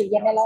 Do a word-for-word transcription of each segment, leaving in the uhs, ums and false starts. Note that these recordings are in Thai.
สี่เย็นได้แล้ว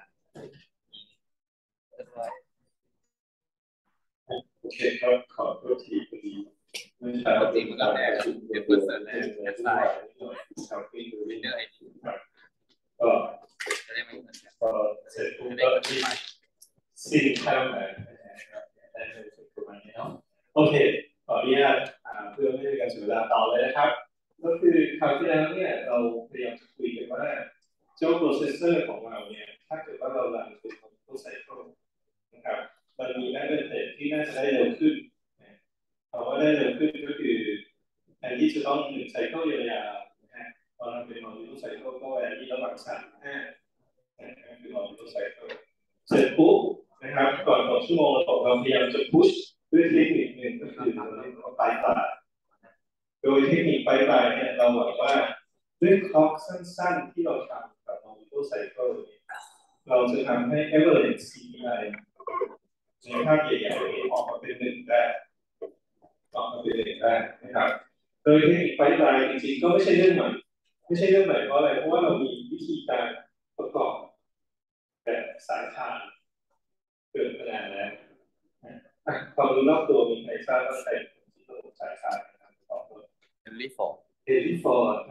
โอเคครับขอโทษทีพอดีไม่ใช่ปกติมันก็แรกเดี๋ยวเปิดเสร็จแล้วแอดไลน์ชาวที่ดูวิดีโอไอทีก็จะได้ไม่เหมือนกันก็เสร็จปุ๊บก็ที่สิ่งที่ทำนะครับได้เลยประมาณนี้เนาะโอเคขออนุญาตเพื่อไม่ให้การเสียเวลาต่อเลยนะครับก็คือคราวที่แล้วเนี่ยเราพยายามจะคุยกันว่าเจ้าโปรเซสเซอร์ของเราเนี่ยถ้าเกิดว่าเรารันเป็นคอมพิวเตอร์ไซเคิลนะครับมันมีแมกเนติกที่น่าจะได้เร็วขึ้นคำว่าได้เร็วขึ้นก็คือแทนที่จะต้องหนึ่งไซเคิลยาวๆนะฮะตอนเราเป็นมัลติไซเคิลก็แอนที่ระหว่างสามห้าคือมัลติไซเคิลเสร็จปุ๊บนะครับก่อนสองชั่วโมงเราเราพยายามจะพุชด้วยเทคนิคหนึ่งก็คือเราเรียกว่าปลายปลายโดยเทคนิคปลายปลายเนี่ยเราหวังว่าด้วยคล็อกสั้นๆที่เราทำกับมัลติไซเคิลเราจะทำให้ average ซี พี ไอ ในภาพใหญ่ๆนี้ออกมาเป็นหนึ่งได้ออกมาเป็นหนึ่งได้นะครับโดยเทคนิคไฟล์ไลน์จริงๆก็ไม่ใช่เรื่องใหม่ไม่ใช่เรื่องใหม่เพราะอะไรเพราะว่าเรามีวิธีการประกอบแบบสายทางเกิดมานานแล้วความรู้รอบตัวมีใครทราบว่าใครที่ระบบสายทางนะครับต่อไปเฮนรี่ฟอร์ดเฮนรี่ฟอร์ด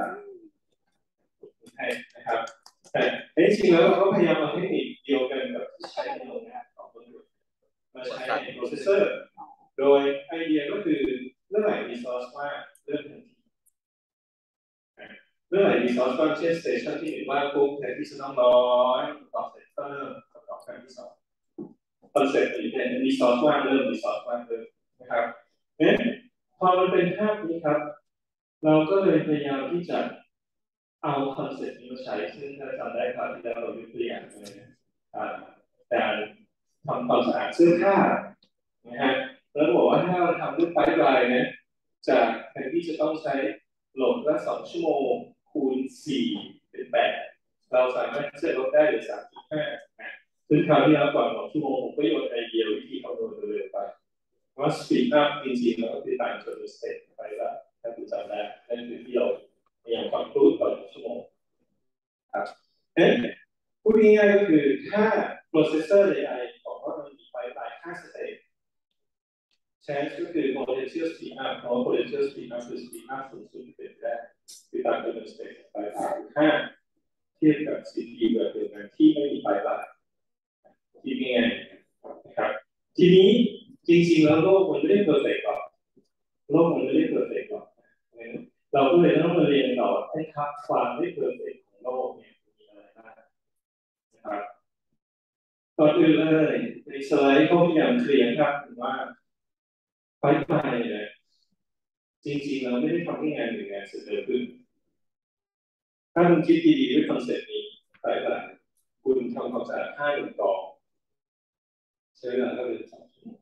ใช่นะครับแต่จริงๆแล้วเราก็พยายามเอาเทคนิคเดียวกันกับที่ใช้ในโรงงานของคนอื่นมาใช้ในโปรเซสเซอร์โดยไอเดียก็คือเมื่อไหร่มีซอสมากเริ่มทันทีเมื่อไหร่มีซอสมากเช่นสเตชันที่หนึ่งว่าปุ๊บแทนที่จะต้องร้อยต่อเสร็จก็เริ่มต่อครั้งที่สองคอนเซ็ปต์นี้เนี่ยมีซอสว่างเริ่มมีซอสว่างเริ่มนะครับเนี่ยพอมันเป็นภาพนี้ครับเราก็เลยพยายามที่จะเอาคอนเซ็ปต์นี้มาใช้ซึ่งถ้าจำได้ครับที่เรายกตัวอย่างเลยการทำความสะอาดเสื้อผ้านะฮะแล้วบอกว่าถ้าเราทำด้วยไฟล์ไลน์นะจากแทนที่จะต้องใช้โหลดละสองชั่วโมงคูณสี่เป็นแปดเราสามารถจะลดได้เหลือสามจุดห้าซึ่งคราวที่แล้วก่อนสองชั่วโมงผมก็โยนไอเดียวิธีคำนวณเร็วไปว่าสปีดอัพจริงๆแล้วก็คือต่างจากสเต็ปไปละถ้าคุณจำได้นั่นคือที่เราพยายามคอนโทรลต่อหนึ่งชั่วโมงครับเอ๊ะพูดง่ายๆก็คือถ้า processor ใดๆบอกว่ามันมีไฟล์ไลน์ห้าสเต็ป change ก็คือ potential speed up เพราะ potential speed up คือ speed up สูงสุดที่เป็นได้คือต่างจากสเต็ปไฟล์ไลน์ห้าเทียบกับ ซี พี ยู แบบเดียวกันที่ไม่มีไฟล์ไลน์ที่ง่ายนะครับทีนี้จริงๆแล้วโลกมันไม่ได้เพอร์เฟกต์หรอกโลกมันไม่ได้เพอร์เฟกต์หรอกเราก็เลยต้องมาเรียนต่อให้ครับความไม่เพอร์เฟกต์ของโลกเนี่ยมีอะไรบ้างนะครับก่อนอื่นเลยในสไลด์เขาพยายามเคลียร์ครับว่าไฟล์ไลน์เนี่ยจริงๆเราไม่ได้ทำให้งานหนึ่งงานเสร็จเร็วขึ้นถ้าคุณคิดดีๆด้วยคอนเซ็ปต์นี้ไฟล์ไลน์คุณทำความสะอาดห้าหนึ่งกองใช้เวลาก็เป็นสองชั่วโมง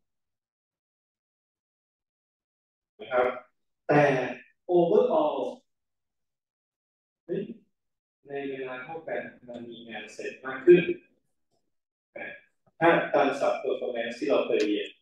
นะครับแต่ overall ในเวลาเท่ากันมันมีงานเสร็จมากขึ้นถ้าตามศัพท์ performance ที่เราเคยเรียน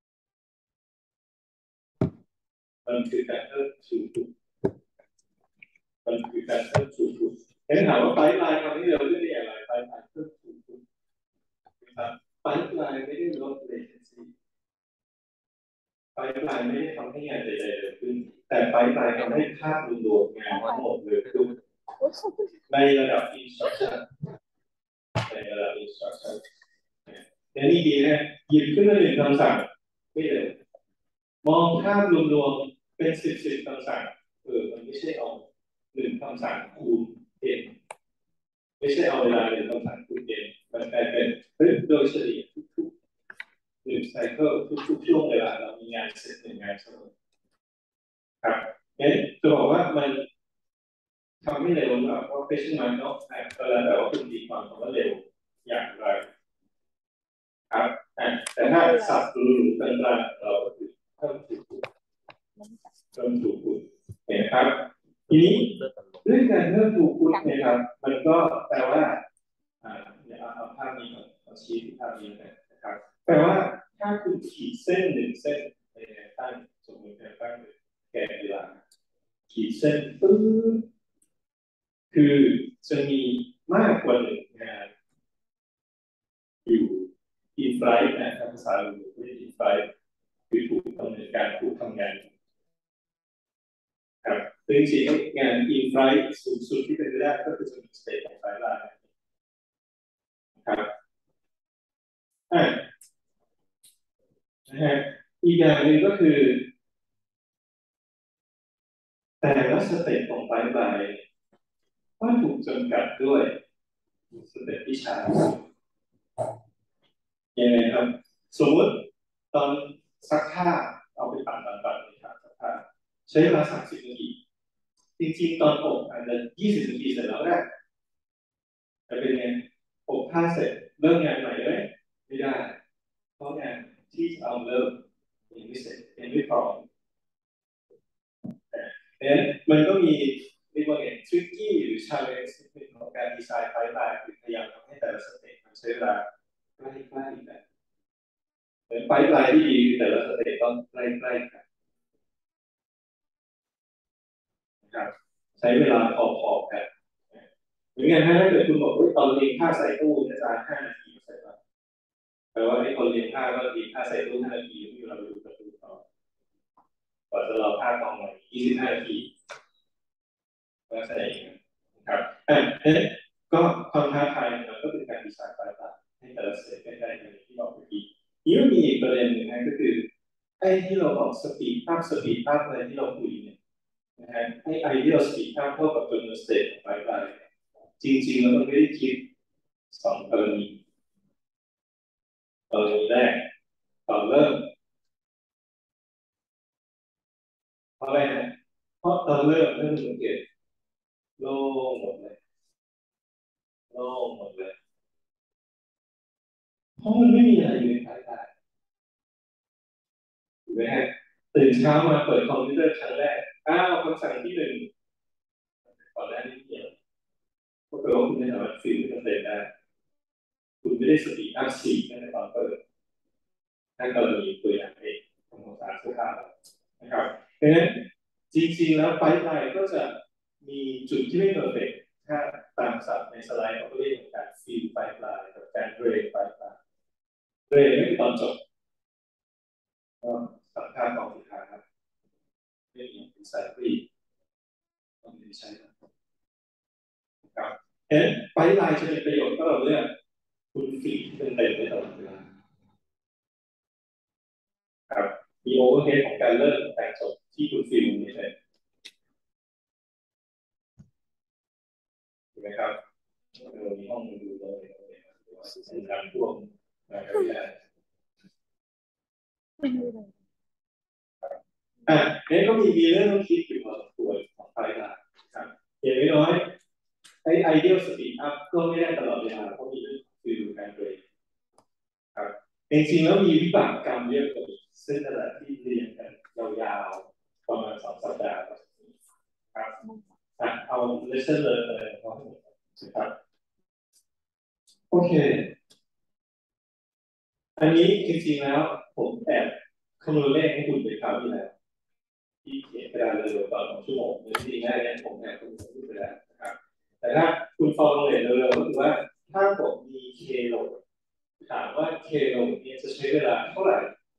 มันคือการเพิ่ม throughput มันคือการเพิ่ม throughput แต่ถามว่าไฟล์ไลน์ทำให้เราเรื่องอะไรไฟล์ไลน์เพิ่ม throughput นะครับไฟล์ไลน์ไม่ได้ลด latency ไฟล์ไลน์ไม่ได้ทำให้งานใดๆเร็วขึ้นแต่ไฟล์ไลน์ทำให้ภาพรวมงานทั้งหมดเร็วขึ้นในระดับ instruction ในระดับ instruction และนี่ดีนะหยิบขึ้นมาหนึ่งคำสั่งไม่เร็วมองภาพรวมๆเป็นสิบสิบคำสั่งเออมันไม่ใช่เอาหนึ่งคำสั่งคูณเองไม่ใช่เอาเวลาหนึ่งคำสั่งคูณเองมันกลายเป็นเฮ้ยโดยเฉลี่ยทุกๆหนึ่งไซเคิลทุกๆช่วงเวลาเรามีงานเสร็จหนึ่งงานเสมอครับงั้นจะบอกว่ามันทำให้เร็วหรือเปล่าเพราะ question mark เนาะแต่แล้วแต่ว่าคุณตีความคำว่าเร็วอย่างไรครับแต่ถ้าสับหรือหรือต่างๆเราก็คือเพิ่มถูกเพิ่มถูกเห็นครับทีนี้เรื่องการเพิ่มถูกนะครับมันก็แปลว่าอ่าเดี๋ยวเอาภาพนี้เอาชี้ที่ภาพนี้นะครับแปลว่าถ้าคุณขีดเส้นหนึ่งเส้นในแนวตั้งสมมติแนวตั้งแกนเวลาขีดเส้นปึ๊บคือจะมีมากกว่าหนึ่งงานจริงๆงาน in flight สูงสุดที่เป็นไปได้ก็คือจะมีสเตจของไฟล์ไลน์นะครับอ่านะฮะอีกอย่างหนึ่งก็คือแต่ละสเตจของไฟล์ไลน์ก็ถูกจำกัดด้วยสเตจที่ช้ายังไงครับสมมติตอนซักผ้าเอาไปปั่นปั่นปั่นในถังซักผ้าใช้เวลาสามสิบนาทีจริงๆตอนอบอาจจะยี่สิบนาทีเสร็จแล้วแหละแต่เป็นไงอบผ้าเสร็จเริ่มงานใหม่ไหมไม่ได้เพราะงานที่จะเอาเริ่มยังไม่เสร็จยังไม่พร้อมเพราะฉะนั้นมันก็มีเรียกว่าไงทริกกี้หรือชาเลนจ์ของการดีไซน์ไฟล์ไลน์คือพยายามทำให้แต่ละสเต็ปมันใช้เวลาใกล้ๆกันเหมือนไฟล์ไลน์ที่ดีแต่ละสเต็ปต้องใกล้ๆกันนะครับใช้เวลาพอๆกันเหมือนกันถ้าเกิดคุณบอกว่าตอนเรียนค่าใส่ตู้อาจารย์ห้านาทีเสร็จแล้วแปลว่าไอ้คนเรียนค่าก็เรียนค่าใส่ตู้ห้านาทีที่เราดูประตูต่อกว่าจะรอค่ากองใหม่ยี่สิบห้านาทีก็แสดงนะครับอ่ะก็ความท้าทายมันก็เป็นการดีไซน์ไฟล์ไลน์ให้แต่ละสเต็ปใกล้ๆกันที่บอกเมื่อกี้นี่ก็มีอีกประเด็นหนึ่งนะก็คือไอ้ที่เราบอกสปีดอัพสปีดอัพอะไรที่เราคุยเนี่ยนะฮะไอ้ไอเดียสปีดอัพเท่ากับจำนวนสเต็ปของไฟล์ไลน์จริงๆแล้วมันไม่ได้คิดสองกรณีกรณีแรกตอนเริ่มเพราะอะไรนะเพราะตอนเริ่มเรื่องสังเกตโล่งหมดเลยโล่งหมดเลยเพราะมันไม่มีอะไรอยู่ในไฟล์ไลน์ถูกไหมฮะตื่นเช้ามาเปิดคอมพิวเตอร์ครั้งแรกอ้าวคำสั่งที่หนึ่งตอนแรกนี่เดียวก็แปลว่าคุณไม่สามารถฟิลที่มันเต็มได้คุณไม่ได้สปีดอัพสี่ในตอนเปิดถ้ากรณีตัวอย่างเองของสารเสื้อผ้านะครับเพราะฉะนั้นจริงๆแล้วไฟล์ไลน์ก็จะมีจุดที่ไม่เพอร์เฟกต์ถ้าตามศัพท์ในสไลด์เขาเรียกการฟิลไฟล์ไลน์กับการเรนไฟล์ไลน์เรนไม่คือตอนจบก็สำคัญของสุดท้ายครับเรื่องนี้เป็นสายฟรีต้องไม่ใช่นะครับเอ๊ะไฟล์ไลน์จะเป็นประโยชน์ก็เราเลือกคุณฟีดเป็นเต็มได้ตลอดเวลาครับมีโอเวอร์เฮดของการเริ่มการจบที่คุณฟิลนี่เลยถูกไหมครับเออมีห้องดูเลยสัญญาณพ่วงนะครับไม่ได้อ่ะเนี่ยก็มีมีเรื่องต้องคิดอยู่พอสมควรของไฟล์ไลน์ครับอย่างน้อยไอ้ไอเดียสปีดอัพก็ไม่ได้ตลอดเวลาเพราะมีเรื่องฟิลการเบรกครับจริงๆแล้วมีวิบากกรรมเยอะกว่าซึ่งขณะที่เรียนกันยาวๆประมาณสองสัปดาห์ครับอ่ะเอา lesson learn อะไรของเขาครับโอเคอันนี้จริงๆแล้วผมแอบคำนวณเลขให้คุณไปคราวที่แล้วที่เขียนกระดานเร็วๆตอนสองชั่วโมงจริงๆแล้วเนี่ยผมแอบคำนวณรูปไปแล้วนะครับแต่ถ้าคุณฟอร์มเลยเร็วๆก็คือว่าถ้าผมมีเคโลถามว่าเคโลเนี่ยจะใช้เวลาเท่าไหร่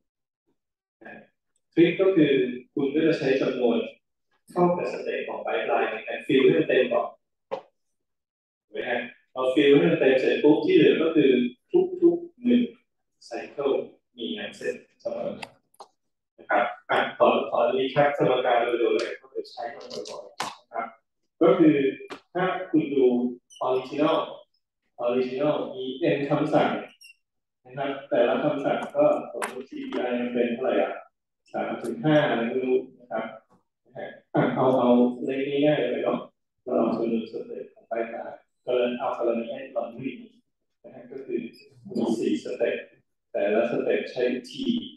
ทริคก็คือคุณก็จะใช้จำนวนเท่ากับสเตจของไพป์ไลน์ในการฟิลให้มันเต็มก่อนถูกไหมฮะเอาฟิลให้มันเต็มเสร็จปุ๊บที่เหลือก็คือทุกๆหนึ่งไซเคิลมีงานเสร็จเสมอนะครับอ่ะขอขอรีแคปสมการเร็วๆเลยก็จะใช้มันบ่อยๆนะครับก็คือถ้าคุณดู original original มี n คำสั่งนะครับแต่ละคำสั่งก็สมมติ ซี พี ไอ มันเป็นเท่าไหร่อ่ะสามถึงห้าอะไรไม่รู้นะครับเอาเอาเลขง่ายๆเลยเนาะเราเอาส่วนหนึ่งส่วนเศษของไปตาก็เลยเอากรณีให้ตอนนี้นะฮะก็คือมีสี่สเต็ปแต่ละสเต็ปใช้ t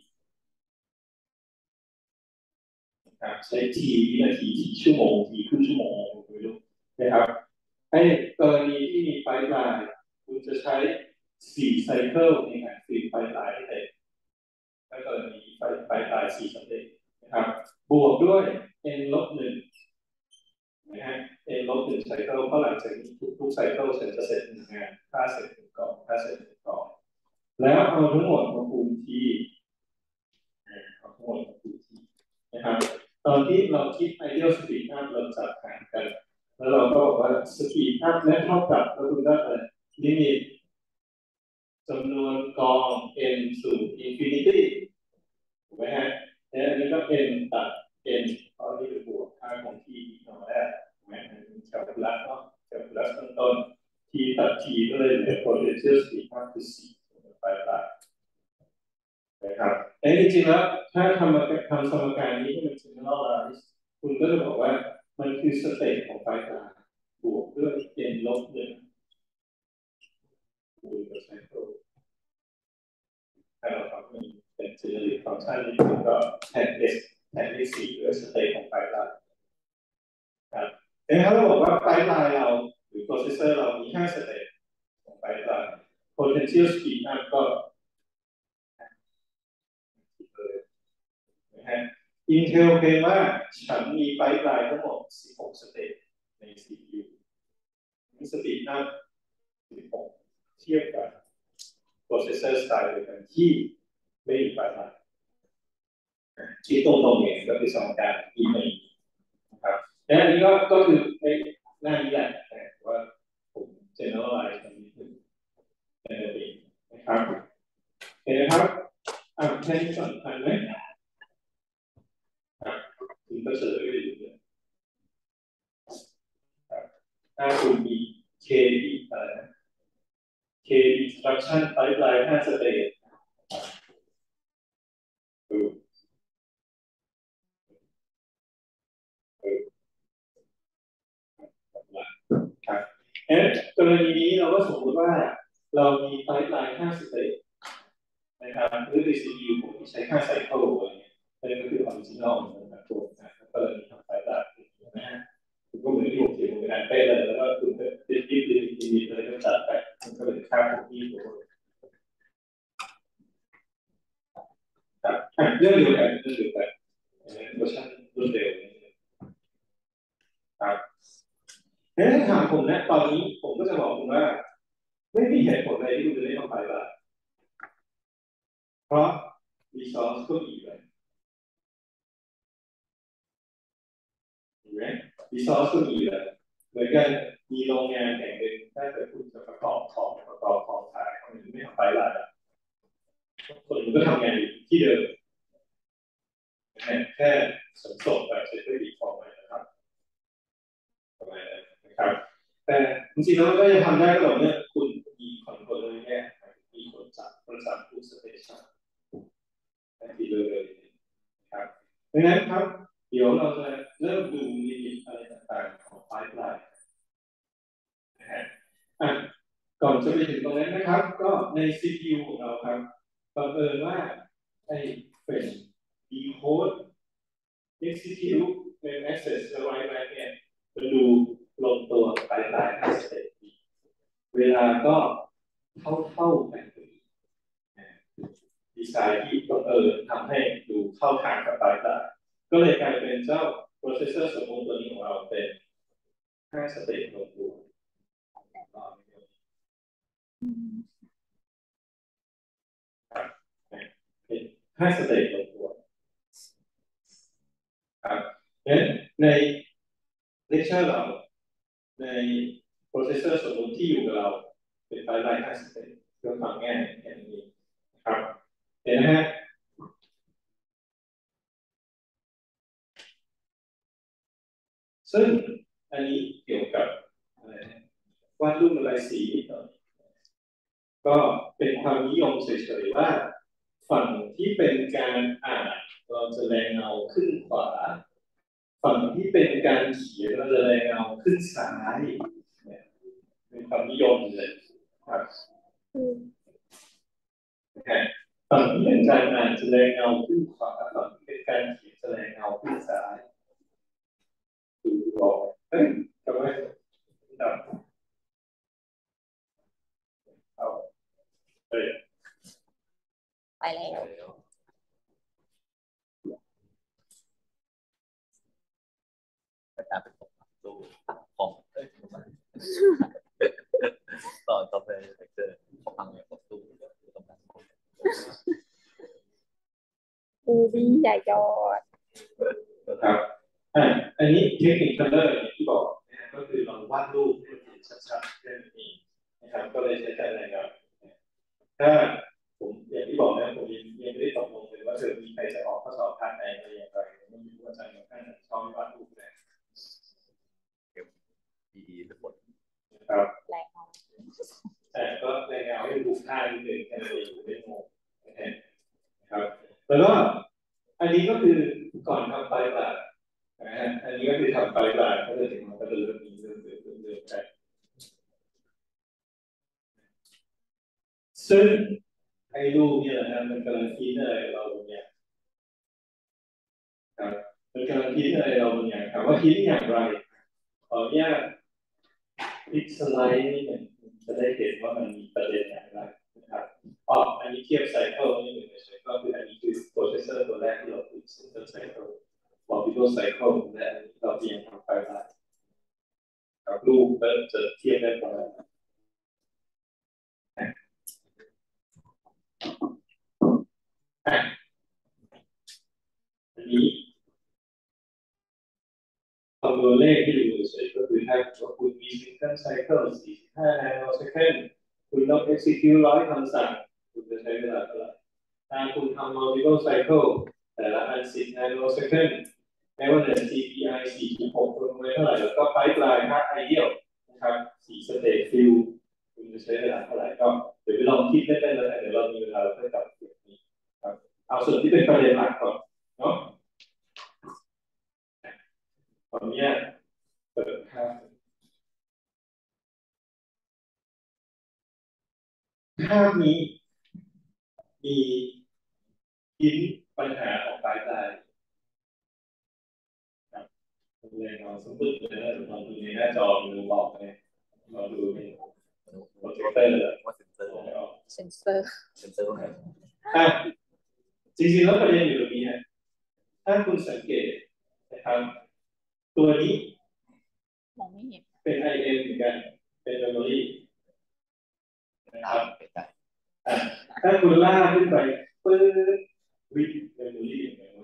นะครับใช้ t วินาทีทีชั่วโมงทีครึ่งชั่วโมงไม่รู้นะครับให้กรณีที่มีไฟล์ไลน์คุณจะใช้สี่ไซเคิลในการฟีดไฟล์ไลน์ให้เต็มถ้ากรณีไฟล์ไฟล์ไลน์สี่สเต็ปนะครับบวกด้วย n ลบหนึ่งนะฮะ n ลบหนึ่งไซเคิลเพราะหลังจากนี้ทุกๆไซเคิลฉันจะเสร็จหนึ่งงานถ้าเสร็จหนึ่งกล่องถ้าเสร็จหนึ่งกล่องแล้วเอาทั้งหมดมาคูณที่เอาทั้งหมดมาคูณที่นะครับตอนที่เราคิด ideal speed up เราจับหารกันแล้วเราก็บอกว่า speed up และเท่ากับแล้วคุณก็อะไรลิมิตจำนวนกอง n สู่ infinity ถูกไหมฮะแล้วอันนี้ก็ n ตัด n เพราะนี่เป็นบวกค่าของ t ธรรมดาถูกไหมอันนี้แคลคูลัสเนาะแคลคูลัสต้นต้น t ตัด t ก็เลยเหลือ potential speed up คือสี่ไปตายนะครับแต่จริงๆแล้วถ้าทำทำสมการนี้ให้มัน generalize คุณก็จะบอกว่ามันคือสเตทของไฟฟ้าบวกด้วย n ลบหนึ่งคูณกับไซเคิลถ้าเราทำเป็นเป็น generic function นี้คุณก็แทน s แทนที่สี่ด้วยสเตทของไฟฟ้าครับแต่ถ้าเราบอกว่าไฟฟ้าเราหรือ processor เรามีห้าสเตทของไฟฟ้า potential speed up ก็Intel เคลมว่าฉันมีไฟล์ไลน์ทั้งหมดสิบหกสเตจใน ซี พี ยู มีสปีดอัพสิบหกเทียบกับ processor สไตล์เดียวกันที่ไม่มีไฟล์ไลน์ที่ตรงตรงเองก็คือสมการที่ไม่มีนะครับและอันนี้ก็ก็คือในหน้านี้แหละแต่ว่าผม generalize ตรงนี้คือในระดับนะครับเห็นไหมครับอ่ะแค่นี้สำคัญไหมคุณก็เฉลยได้อยู่เลยถ้าคุณมี K อะไรนะ K instruction pipeline ห้าสเตจดูครับเอ๊ะกรณีนี้เราก็สมมติว่าเรามี pipeline ห้าสเตจนะครับหรือใน ซี พี ยู ผมที่ใช้ห้าไซเคิลอะไรเงี้ยนั่นก็คือ original นะครับตัวนะกรณีทำ pipeline นะฮะคุณก็เหมือนที่ผมเขียนบนกระดานเป๊ะเลยแล้วก็คุณก็ติดติดติดติดติดอะไรก็จัดไปมันก็เป็นค่าของที่ตัวครับเรื่องเดียวกันเรื่องเดียวกันเวอร์ชันรุ่นเร็วครับงั้นถามผมนะตอนนี้ผมก็จะบอกคุณว่าไม่มีเหตุผลอะไรที่คุณจะได้ทำไฟล์ได้เพราะ resource ก็มีเลยเห็นไหม resource ก็มีเลยเหมือนกันมีโรงงานแห่งหนึ่งถ้าเกิดคุณจะประกอบของประกอบของขายคนอื่นไม่ทำไฟล์ได้คนอื่นก็ทำงานอยู่ที่เดิมแค่สมส่งแบบเซ็ตด้วยดีฟอร์มนะครับประมาณนั้นนะครับแต่จริงๆแล้วก็จะทำได้ก็ต่อเมื่อคุณมีคอนโทรลเลอร์แยกมีคนจับคนจับผู้สเตชันทันทีเลยนะครับดังนั้นครับเดี๋ยวเราจะเริ่มดูลิมิตอะไรต่างๆของไฟล์ไลน์นะฮะอ่ะก่อนจะไปถึงตรงนั้นนะครับก็ใน ซี พี ยู ของเราครับบังเอิญว่าไอ้เป็น decode execute เป็น access และ write back เนี่ยจะดูลงตัวไฟล์ไลน์สเตจเวลาก็เท่าเท่ากันดีไซน์ที่บังเอิญทำให้ดูเข้าทางกับไฟล์ไลน์ก็เลยกลายเป็นเจ้า processor สมมุติตัวนี้ของเราเป็นห้าสเตจลงตัวห้าสเตจลงตัวครับงั้นในเลคเชอร์เราใน processor สมมุติที่อยู่กับเราเป็นไฟล์ไลน์ห้าสเตจเพื่อความง่ายแค่นี้ครับเห็นไหมฮะซึ่งอันนี้เกี่ยวกับอะไรวาดรูประบายสีนิดหน่อยก็เป็นความนิยมเฉยๆว่าฝั่งที่เป็นการอ่านเราจะแรงเงาขึ้นขวาฝั่งที่เป็นการเขียนเราจะแรงเงาขึ้นซ้ายเป็นความนิยมเลยครับฝั่งที่เป็นการอ่านจะแรงเงาขึ้นขวาฝั่งที่เป็นการเขียนจะแรงเงาขึ้นซ้ายดูบอกเฮ้ยทำไมดับเอาเฮ้ยไปแล้วประจำเป็นดูของเอ้ยต่อต่อไปเจอของพังเนี่ยของตู้ตรงนั้นอูบี้ใหญ่ยอดครับอ่ะอันนี้เทคนิคคัลเลอร์อย่างที่บอกนะก็คือเราวาดรูปให้มันเห็นชัดๆแค่นั้นเองนะครับก็เลยใช้การรายงานถ้าผมอย่างที่บอกนะผมยังยังไม่ได้ตกลงเลยว่าเธอมีใครจะออกข้อสอบภาคไหนอะไรอย่างไรไม่รู้ว่าอาจารย์บางท่านชอบวาดรูปนะดีทุกคนครับแรงเอาแต่ก็รายงานให้ดูค่านิดหนึ่งแค่นั้นเองไม่งงนะครับแล้วก็อันนี้ก็คือก่อนทำไฟล์แบบนะฮะอันนี้ก็คือทำไฟล์แบบก็จะถึงมันก็จะเริ่มมีเริ่มเริ่มเริ่มเริ่มไปซึ่งไอ้รูปเนี่ยนะมันกำลังคิดอะไรเราเนี่ยครับมันกำลังคิดอะไรเราเนี่ยครับว่าคิดอย่างไรขออนุญาตพลิกสไลด์นี่มันจะได้เห็นว่ามันมีประเด็นอย่างไรนะครับอ๋ออันนี้เทียบไซเคิลนี่หนึ่งในไซเคิลคืออันนี้คือโปรเซสเซอร์ตัวแรกที่เราคุยเซนเตอร์ไซเคิลวอลปิโตไซเคิลและอันนี้เราเตรียมทำไฟล์ได้กับรูปก็จะเทียบได้ประมาณอันนี้คำนวณเลขที่ดูเฉยๆก็คือถ้าคุณมีซิงเกิลไซเคิลสี่สิบห้านาโนเซคันด์คุณต้อง execute ร้อยคำสั่งคุณจะใช้เวลาเท่าไหร่ถ้าคุณทำ multiple cycle แต่ละอันสิบนาโนเซคันด์แม้ว่าจะ ซี พี ไอ สี่สิบหกรวมไว้เท่าไหร่แล้วก็ไพป์ไลน์ค่าไอเดียลนะครับสี่สเตจฟิลคุณจะใช้เวลาเท่าไหร่ก็เดี๋ยวไปลองคิดเล่นๆแล้วเดี๋ยวเรามีเวลาเราค่อยกลับเรื่องนี้ครับเอาส่วนที่เป็นประเด็นหลักก่อนเนาะตอนนี้เปิดภาพภาพนี้มีทิ้งปัญหาออกไปได้ครับเลยเราสมมติเลยนะเราดูในหน้าจอดูบอกเลยเราดูในโปรเจคเตอร์ว่าเซนเซอร์เซนเซอร์เซนเซอร์ตรงไหนอ่ะจริงๆแล้วประเด็นอยู่ตรงนี้นะถ้าคุณสังเกตนะครับตัวนี้มองไม่เห็นเป็น ไอ เอ็ม เหมือนกันเป็น memory นะครับถ้าคุณลากขึ้นไปปื้ดวิด memory อย่างเงี้ย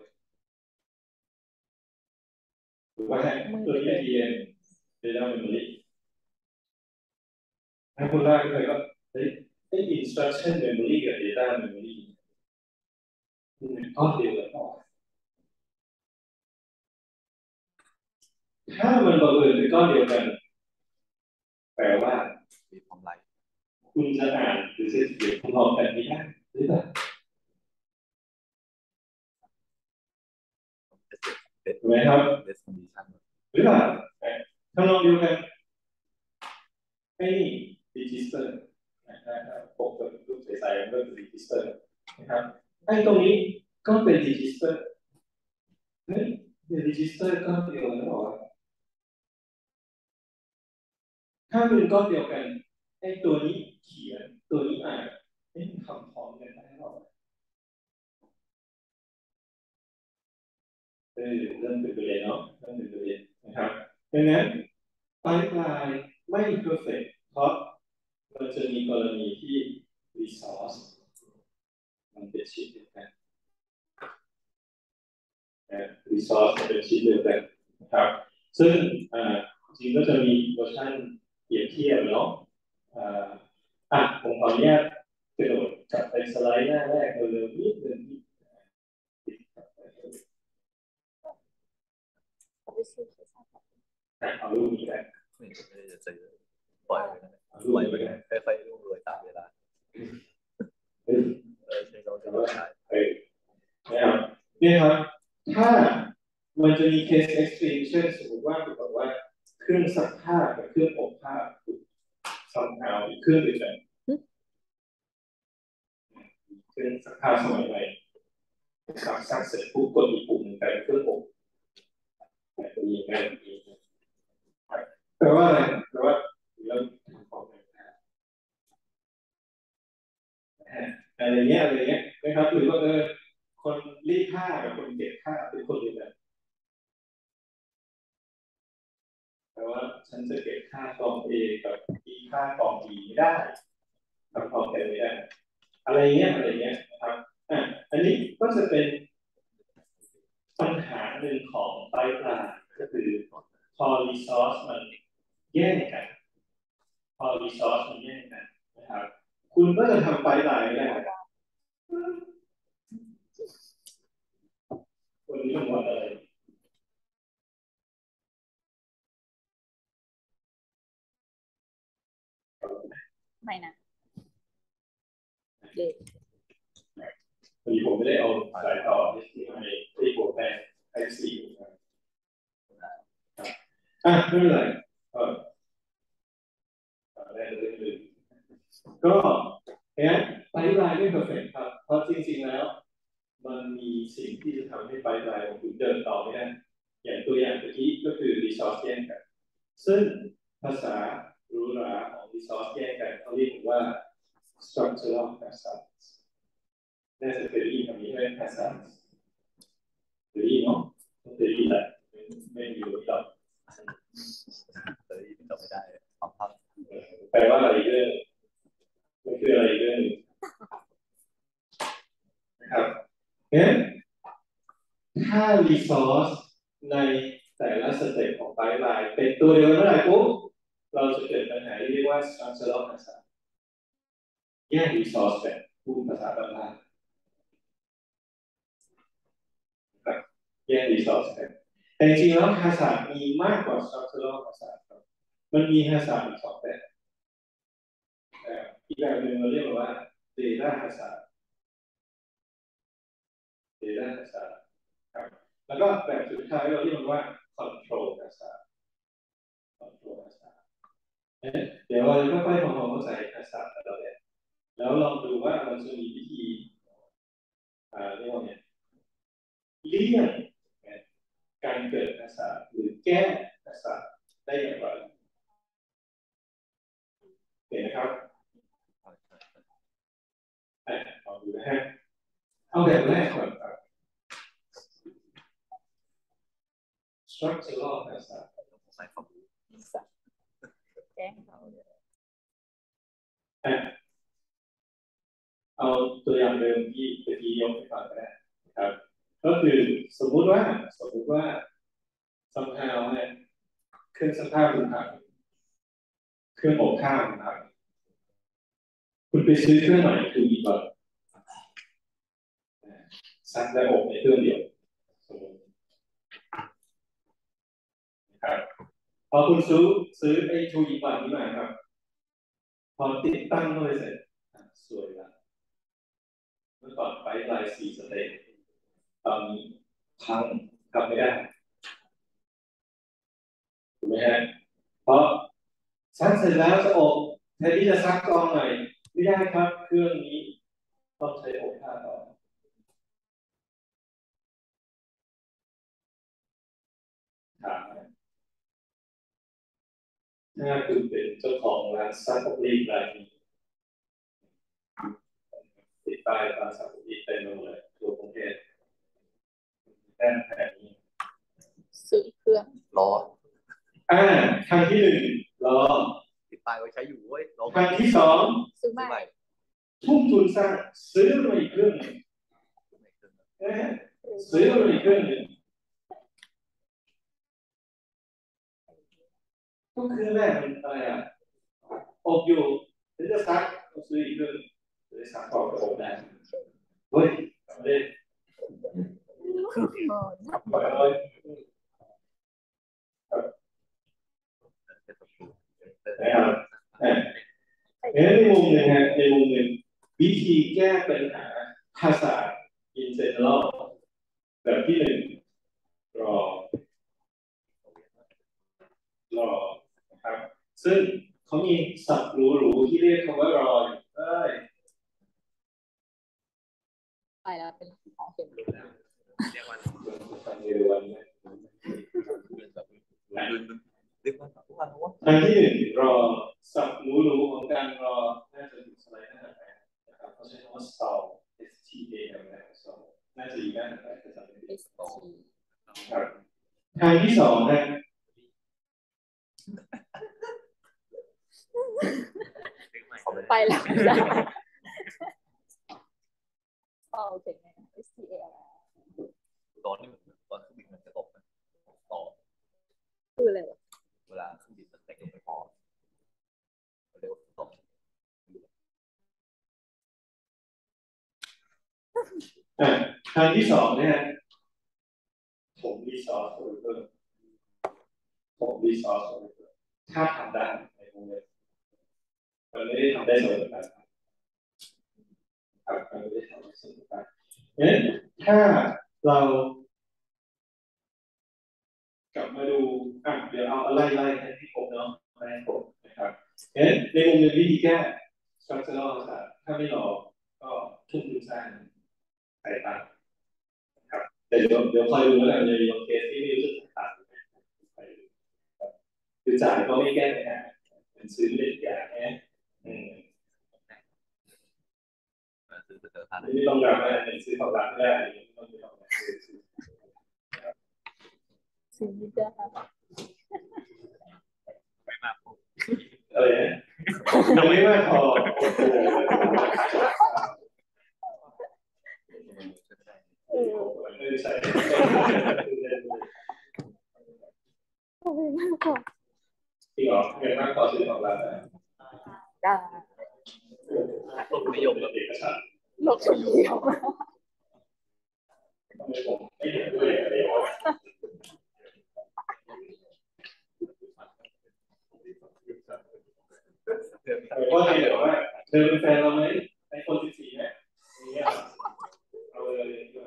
หรือว่าตัวนี้ ดี เอ็ม data memory ถ้าคุณลากขึ้นไปก็เฮ้ยไอ้ instruction memory กับ data memory มันก้อนเดียวกันหรอถ้ามันบังเอิญเป็นก้อนเดียวกันแปลว่ามีความไหลคุณจะอ่านหรือจะเขียนพร้อมกันไม่ได้หรือเปล่าถูกไหมครับหรือเปล่าถ้าลองดูกันไอ้นี่ register นะครับปกติรูปใสๆมันก็เป็น register นะครับไอ้ตรงนี้ก็เป็น register เฮ้ยเป็น register ก้อนเดียวกันหรอถ้าเป็นก้อนเดียวกันไอ้ตัวนี้เขียนตัวนี้อ่านไอ้มันทำพร้อมกันได้หรอเออเริ่มเป็นประเด็นเนาะเริ่มเป็นประเด็นนะครับดังนั้นปลายปลายไม่ perfect เพราะมันจะมีกรณีที่ resource มันเป็นชิ้นเดียวกันนะ resource เป็นชิ้นเดียวกันนะครับซึ่งอ่าจริงก็จะมีเวอร์ชันเปรียบเทียบเนาะอ่าอ่ะผมขออนุญาตกระโดดกลับไปสไลด์หน้าแรกเร็วๆนิดนึงเอารูปนี้ไปไม่ได้จะเจอปล่อยไปปล่อยไปค่อยๆรุ่งรวยตามเวลาเออใช่เราจะรู้ได้เออนะครับเนี่ยครับถ้ามันจะมีเคส extreme เช่นสมมติว่าคุณบอกว่าเครื่องซักผ้ากับเครื่องอบผ้าทำเอาเครื่องเดียวกันเครื่องซักผ้าสมัยใหม่ซักซักเสร็จปุ๊บกดอีกปุ่มแต่เครื่องอบแต่ตัวนี้ไม่ได้แปลว่าอะไรแปลว่าเราทำของอะไรเงี้ยอะไรเงี้ยนะครับหรือว่าเออคนรีดผ้ากับคนเก็บผ้าเป็นคนเดียวกันแปลว่าฉันจะเก็บค่ากอง A กับอีค่ากอง B ไม่ได้ทำพร้อมกันไม่ได้อะไรเงี้ยอะไรเงี้ยนะครับอ่ะอันนี้ก็จะเป็นปัญหาหนึ่งของไฟปลาก็คือพอ resource มันแย่งกันพอ resource มันแย่งกันนะครับคุณก็จะทำไฟล์ไลน์ไม่ได้คนนี้มันว่าอะไรไม่นะเด็กพอดีผมไม่ได้เอาสายต่อที่ให้ที่โปรแกรมไอซีอ่ะไม่เป็นไรเออได้เลยเลยก็เนี่ยไฟล์ไลน์ไม่เพอร์เฟกต์ครับเพราะจริงๆแล้วมันมีสิ่งที่จะทำให้ไฟล์ไลน์ของคุณเดินต่อไม่ได้อย่างตัวอย่างเมื่อกี้ก็คือ resource แย่งกันซึ่งภาษาหรูหราของ resource แย่งกันเขาเรียกว่า structural hazards น่าจะเคยได้ยินคำนี้ไหม hazards เคยได้ยินเนาะเคยได้ยินแหละไม่อยู่ที่เราเคยจำไม่ได้ขอบคุณแปลว่าอะไรเรื่องมันคืออะไรเรื่องนะครับเนี่ยถ้า resource ในแต่ละสเต็ปของไฟล์ไลน์เป็นตัวเดียวเมื่อไหร่ปุ๊บเราจะเกิดปัญหาที่เรียกว่า structural hazard แยก resource แบบพูดภาษาบ้านๆครับแยก resource แบบแต่จริงๆแล้ว hazard มีมากกว่า structural hazard ครับมันมี hazard อีกสองแบบอีกแบบหนึ่งเราเรียกว่า data hazard data hazard ครับแล้วก็แบบสุดท้ายเราเรียกว่า control hazard control hazard เดี๋ยวเราจะค่อยๆทำความเข้าใจ hazard แต่ละแบบแล้วลองดูว่าเราจะมีวิธีอ่าเรียกว่าเนี่ยเลี่ยงการเกิด hazard หรือแก้ hazard ได้อย่างไรเห็นไหมครับอ่ะลองดูนะฮะเอาแบบแรกก่อนครับ structural hazard แจ้งเขาเอาตัวอย่างเดิมที่เมื่อกี้ยกให้ฟังก็ได้นะครับก็คือสมมุติว่าสมมุติว่า somehow เนี่ยเครื่องซักผ้าคุณพังเครื่องอบผ้าคุณพังคุณไปซื้อเครื่องใหม่คืออีกแบบซักและอบในเครื่องเดียวนะครับพอคุณซื้อซื้อไอ้ทูอีกวันนี้มาครับพอติดตั้งเข้าไปเสร็จสวยแล้วเมื่อก่อนไฟลายสี่สเตจตอนนี้พังกลับไม่ได้ถูกไหมฮะเพราะซักเสร็จแล้วจะอบแทนที่จะซักกองใหม่ไม่ได้ครับเครื่องนี้ต้องใช้อบผ้าต่อถามถ้าคุณเป็นเจ้าของร้านซักอบรีดรายนี้ติดป้ายร้านซักอบรีดเต็มไปหมดเลยทั่วกรุงเทพแน่นแค่นี้ซื้อเครื่องรออ่าทางที่หนึ่งรอติดป้ายไว้ใช้อยู่เว้ยทางที่สองซื้อใหม่ทุ่มทุนสร้างซื้อมาอีกเครื่องหนึ่งซื้อมาอีกเครื่องหนึ่งก็คือแรกมันอะไรอ่ะอบอยู่ถึงจะซักต้องซื้ออีกเครื่องจะซักต่อกับอบได้เฮ้ยทำได้ปล่อยเลยนะครับในมุมหนึ่งฮะในมุมหนึ่งวิธีแก้ปัญหาภาษา in general แบบที่หนึ่งรอรอนะครับซึ่งเขามีศัพท์หรูๆที่เรียกคำว่ารออยู่เอ้ยไปแล้วเป็นของเห็นเรียกว่าทำเร็ววันนี้เรียกว่าทุกวันว่าอันที่หนึ่งรอศัพท์หรูๆของการรอน่าจะอยู่สไลด์หน้าไหนนะครับเขาใช้คำว่า stall S T A L L stall น่าจะอยู่ด้านไหนจะจำไม่ได้ stall ครับทางที่สองนะไปแล้วโอเคไง S T A L ตอนนี้ตอนเครื่องบินมันจะตกต่อคืออะไรวะเวลาเครื่องบินมันแต่งลงไปพอเร็วตกทางที่สองเนี่ยผมรีซอสโซลูชันผมรีซอสโซลูชันถ้าทำได้ในวงเล็บมันไม่ได้ทำได้เสมอไปครับมันไม่ได้ทำได้เสมอไปงั้นถ้าเรากลับมาดูอ่ะเดี๋ยวเอาไล่ไล่ให้ครบเนาะไล่ให้ครบนะครับงั้นในวงเงินวิธีแก้ structural ครับถ้าไม่รอก็ทุ่มทุนสร้างสายตังครับแต่เดี๋ยวเดี๋ยวคอยดูแล้วกันในบางเคสที่ไม่รู้สึกต่างคือจ่ายก็ไม่แก้ปัญหาเป็นซื้อเล่นอย่างเงี้ยอืมซื้อเติมพันไม่ต้องการอะไรเป็นซื้อของรักไม่ได้ไม่ต้องไปทำอะไรซื้อสิ่งที่จะไม่มากพออะไรเนี่ยยังไม่มากพอโอ้โหไม่ใช่ที่ออกเงินมากพอซื้อของรักนะได้ลดนิยมแล้วเอกสารลดนิยมไม่เห็นด้วยอะไรวะว่าไงเดี๋ยวว่าเธอเป็นแฟนเราไหมไอโฟนสิบสี่เนี่ยนี่เอาเลย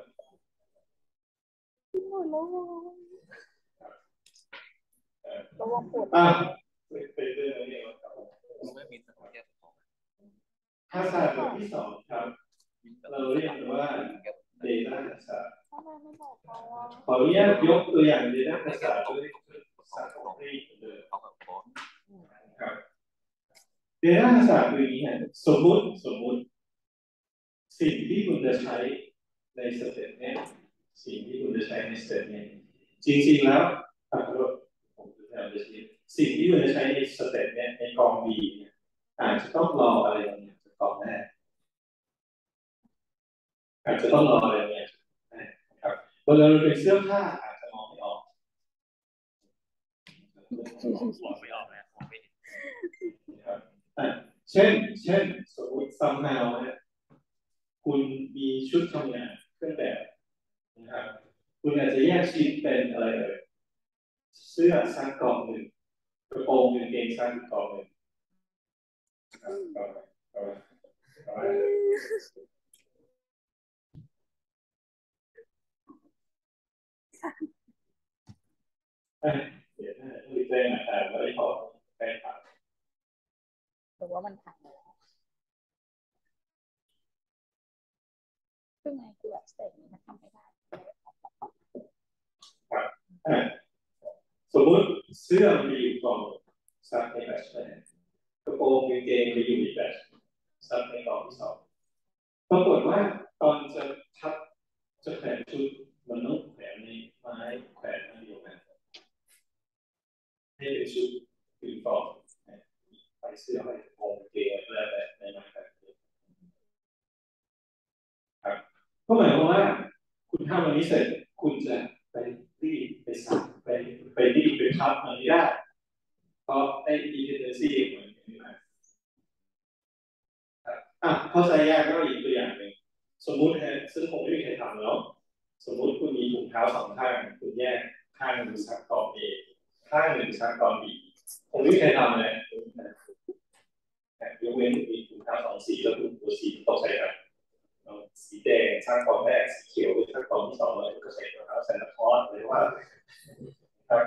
ระวังปวดอ่ะเป็นเรื่องนี้ไม่มีสังเกตภาษาแบบที่สองครับเราเรียกว่า data ภาษาขออนุญาตยกตัวอย่าง data ภาษาด้วยสักของที่เลยครับ data ภาษาคืออย่างนี้ฮะสมมุติสมมุติสิ่งที่คุณจะใช้ในสเต็ปนี้สิ่งที่คุณจะใช้ในสเต็ปนี้จริงๆแล้วขอโทษผมจะพยายามจะชี้สิ่งที่คุณจะใช้ในสเต็ปนี้ในกอง B อาจจะต้องรออะไรบางอย่างจากกองแรกอาจจะต้องรออะไรบางอย่างนะครับเวลาเราเป็นเสื้อผ้าอาจจะมองไม่ออกมองไม่ออกนะมองไม่เห็นเช่นเช่นสมมติซัมแนวเนี่ยคุณมีชุดทำงานเครื่องแบบนะครับคุณอาจจะแยกชิ้นเป็นอะไรเอ่ยเสื้อซักกล่องหนึ่งกระโปรงกางเกงซักกล่องหนึ่งต่อไปต่อไปต่อไปเดี๋ยวถ้ารีบเร่งนะครับไม่ได้ขอแก้ไขแต่ว่ามันผ่านแล้วซึ่งไงคือแบบสเต็ปนี้มันทำไม่ได้ครับสมมติเสื้อมีอยู่กล่องซักในแบบแรกกระโปรงกางเกงมีอยู่อีกแบบซักในกล่องที่สองปรากฏว่าตอนจะทับจะแขวนชุดมันต้องแขวนในไม้แขวนอันเดียวกันให้เป็นชุดคือฟอร์มใส่เสื้อใส่กระโปรงกางเกงอะไรแบบในไม้แบบนี้ครับก็หมายความว่าคุณทำวันนี้เสร็จคุณจะไปรีดไปซักไปไปรีดไปพับมันไม่ได้เพราะไอ้ dependency เหมือนกันนะอ่ะเข้าใจยากก็อีกตัวอย่างหนึ่งสมมุติฮะซึ่งผมไม่มีใครทำแล้วสมมุติคุณมีถุงเท้าสองข้างคุณแยกข้างหนึ่งซักตอน A ข้างหนึ่งซักตอน B ผมไม่มีใครทำเลยยกเว้นมีถุงเท้าสองสีแล้วคุณตัวสีตกใส่กันสีแดงซักตอนแรกสีเขียวซักตอนที่สองแล้วก็ใส่ถุงเท้าแซนต์คลอสหรือว่าครับ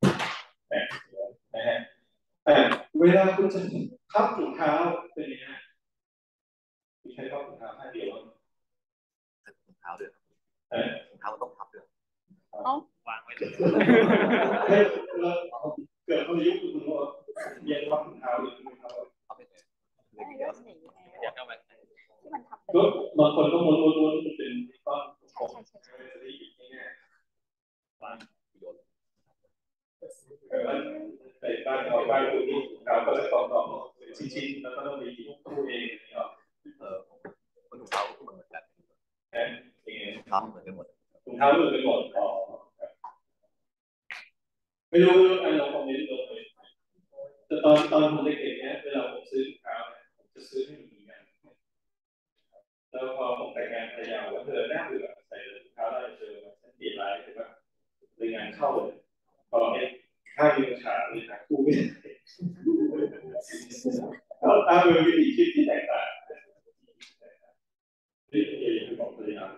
นะฮะเวลาคุณจะพับถุงเท้าเป็นยังไงมีใครพับถุงเท้าข้างเดียวไหมถุงเท้าด้วยถุงเท้าต้องพับด้วยเอ้าวางไว้เลยเฮ้ยเราเกิดเขายุคคุณว่าเย็นพับถุงเท้าหรือถุงเท้าพับไม่เลยเดี๋ยวอยากเอาแบบที่มันทำก็บางคนก็ม้วนม้วนๆเป็นก้อนผมจะได้หยิบง่ายๆวางโยนแต่ว่าในบ้านเราบ้านคุณนี่ถุงเท้าก็จะต่อต่อชิ้นๆแล้วก็ต้องมีตู้เองเนาะเออถุงเท้าก็เหมือนกันเอ๊ะถุงเท้าเหมือนกันหมดถุงเท้าเหมือนกันหมดอ๋อไม่รู้ไม่รู้อันเราคอมเมนต์ลงไปแต่ตอนตอนผมเด็กๆเนี่ยเวลาผมซื้อถุงเท้าเนี่ยผมจะซื้อให้เหมือนกันแล้วพอผมแต่งงานภรรยาว่าเธอหน้าเบื่อใส่ถุงเท้าแล้วเจอฉันตีร้ายใช่ปะเลยงานเข้าเลยพอไอ้ข้าวมีขาเลยหาคู่ไม่ได้เราตามมือวิธีคิดที่แตกต่างนี่เองคือบอกภรรยา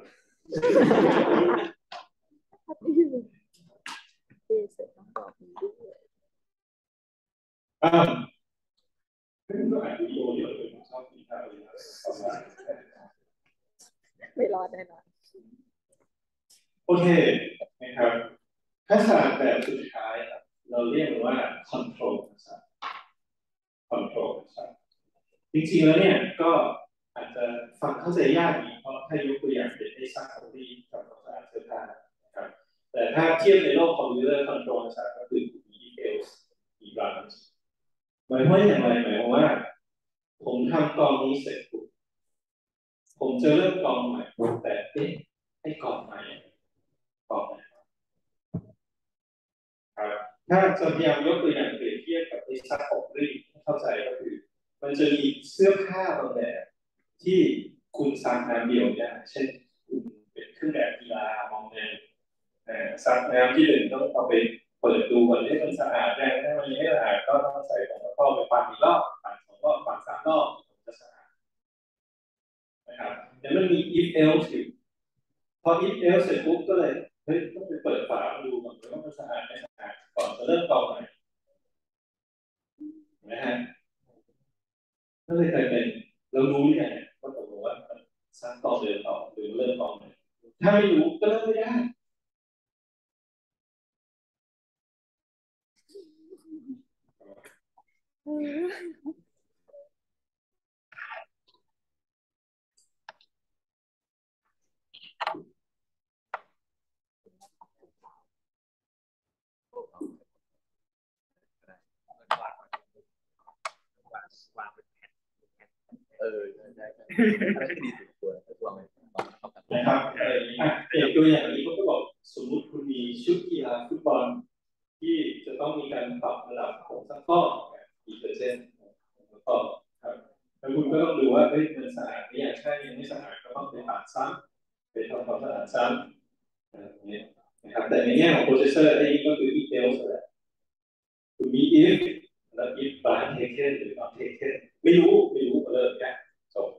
เอเสร็จต้องบอกมีด้วยอ้าวก็อ่านวิดีโอเยอะเลยชอบกินข้าวเลยประมาณไม่รอดแน่นอนโอเคนะครับทักษะแบบสุดท้ายครับเราเรียกว่า control ทักษะ control ทักษะจริงๆแล้วเนี่ยก็อาจจะฟังเข้าใจยากอีกเพราะถ้ายกตัวอย่างเป็นไอ้ซักคอมดี้กับภาษาเสื้อผ้านะครับแต่ถ้าเทียบในโลกคอมพิวเตอร์ control ทักษะก็คือมี details มี branch หมายความว่าอย่างไรหมายความว่าผมทำกองนี้เสร็จปุ๊บผมจะเริ่มกองใหม่แต่เอ๊ะให้กองใหม่กองใหม่ครับถ้าจะพยายามยกตัวอย่างเปรียบเทียบกับไอ้ซักของรีดเข้าใจก็คือมันจะมีเสื้อผ้าบางแบบที่คุณซักน้ำเดียวได้เช่นคุณเป็นเครื่องแบบกีฬามองในซักน้ำที่หนึ่งต้องเอาไปเปิดดูก่อนให้มันสะอาดยังถ้ามันยังไม่สะอาดก็ต้องใส่ผงซักฟอกไปปั่นอีกรอบปั่นสองรอบปั่นสามรอบจะสะอาดนะครับแต่มันมี if else อยู่พอ if else เสร็จปุ๊บก็เลยเฮ้ยต้องไปเปิดฝาดูก่อนว่ามันสะอาดไม่สะอาดก่อนจะเริ่มกรองใหม่นะฮะก็เลยกลายเป็นเรารู้เนี่ยว่าตกลงว่าสร้างต่อเดินต่อหรือเริ่มกรองใหม่ถ้าไม่รู้ก็เริ่มไม่ได้เออใช่ใช่อะไรที่ดีสุดควรจะวางไว้นะครับเอออย่างตัวอย่างนี้เขาก็บอกสมมุติคุณมีชุดกีฬาฟุตบอลที่จะต้องมีการปรับระดับของซักฟอกอีกเปอร์เซ็นต์ซักฟอกครับแล้วคุณก็ต้องดูว่าเฮ้ยมันสะอาดหรือยังใช่ยังไม่สะอาดก็ต้องไปผ่านซ้ำไปทำความสะอาดซ้ำอย่างนี้นะครับแต่ในแง่ของโปรเซสเซอร์ไอ้นี่ก็คือ details แหละคุณมี if แล้ว if by taken หรือ not taken ไม่รู้ไม่รู้ก็เลิกนะจบ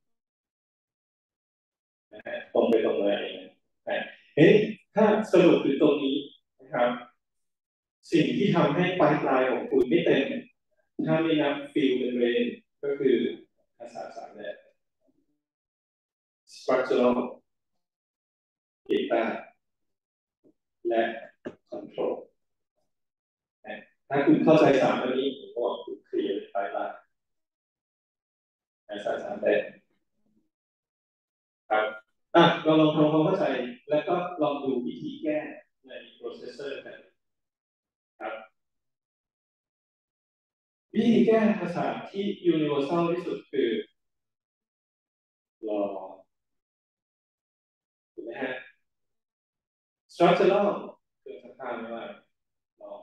นะฮะตรงไปตรงมาเองนะเฮ้ยถ้าสรุปถึงตรงนี้นะครับสิ่งที่ทำให้ปลายปลายของคุณไม่เต็มถ้าไม่นับ fill เป็น rain ก็คือภาษาสามแบบ structural data และ control นะถ้าคุณเข้าใจสามอันนี้ผมบอกคุณเคลียร์ปลายปลายภาษาสามแบบครับอ่ะเราลองทำความเข้าใจแล้วก็ลองดูวิธีแก้ใน processor กันครับวิธีแก้ภาษาที่ universal ที่สุดคือรอถูกไหมฮะ structural คือสภาพไม่ว่ารอ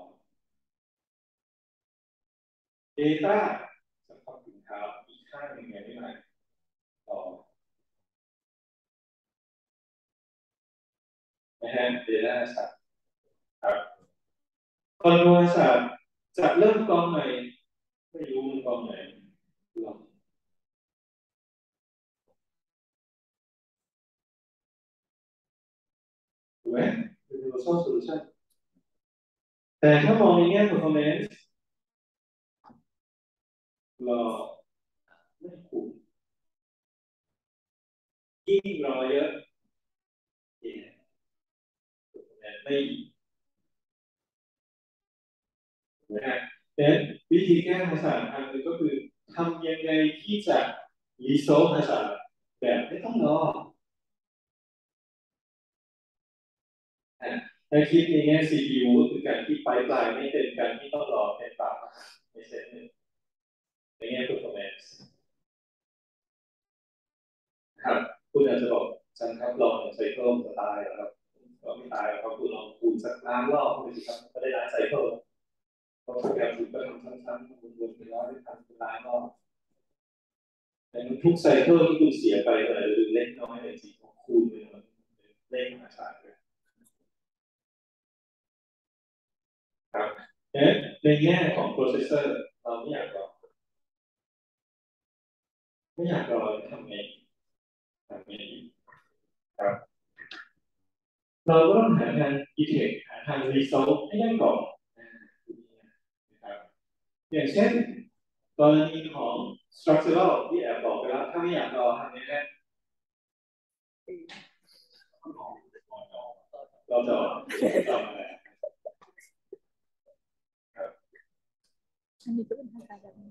data สภาพสินค้าอีกข้างหนึ่งไงไม่มารอนะฮะ data ศาสตร์ครับคอนโทรลศาสตร์จะเริ่มกองไหนไม่รู้มันกองไหนลองถูกไหม universal solution แต่ถ้ามองในแง่ performance รอไม่คุ้มยิ่งรอเยอะไม่ดีนะฮะแต่วิธีแก้ภาษาอันนึงก็คือทำยังไงที่จะรีโซลภาษาแบบไม่ต้องรอถ้าคิดในแง่ ซี พี ยู ก็คือการที่ปลายปลายไม่เป็นการที่ต้องรอเป็นปากในเซตหนึ่งในแง่ performance ครับคุณอาจจะบอกฉันครับลองไซเคิลจะตายแล้วครับก็ไม่ตายเพราะคุณลองคูณสักล้านรอบดูสิครับก็ได้ล้านไซเคิลก็โปรแกรมคุณก็ทำซ้ำๆวนๆไปร้อยเป็นพันเป็นล้านรอบแต่ทุกไซเคิลที่คุณเสียไปอะไรหรือเล็กน้อยในสิ่งของคูณเป็นเลขมหาศาลเลยครับในแง่ของ processor เราไม่อยากรอไม่อยากรอทำไงทำไงครับเราก็ต้องหาทาง detect หาทาง resolve ให้ได้ก่อนนะครับอย่างเช่นกรณีของ structural ที่แอบบอกไปแล้วถ้าไม่อยากรอทำยังไงเราจะทำอะไรครับอันนี้ก็เป็นทางการแบบนี้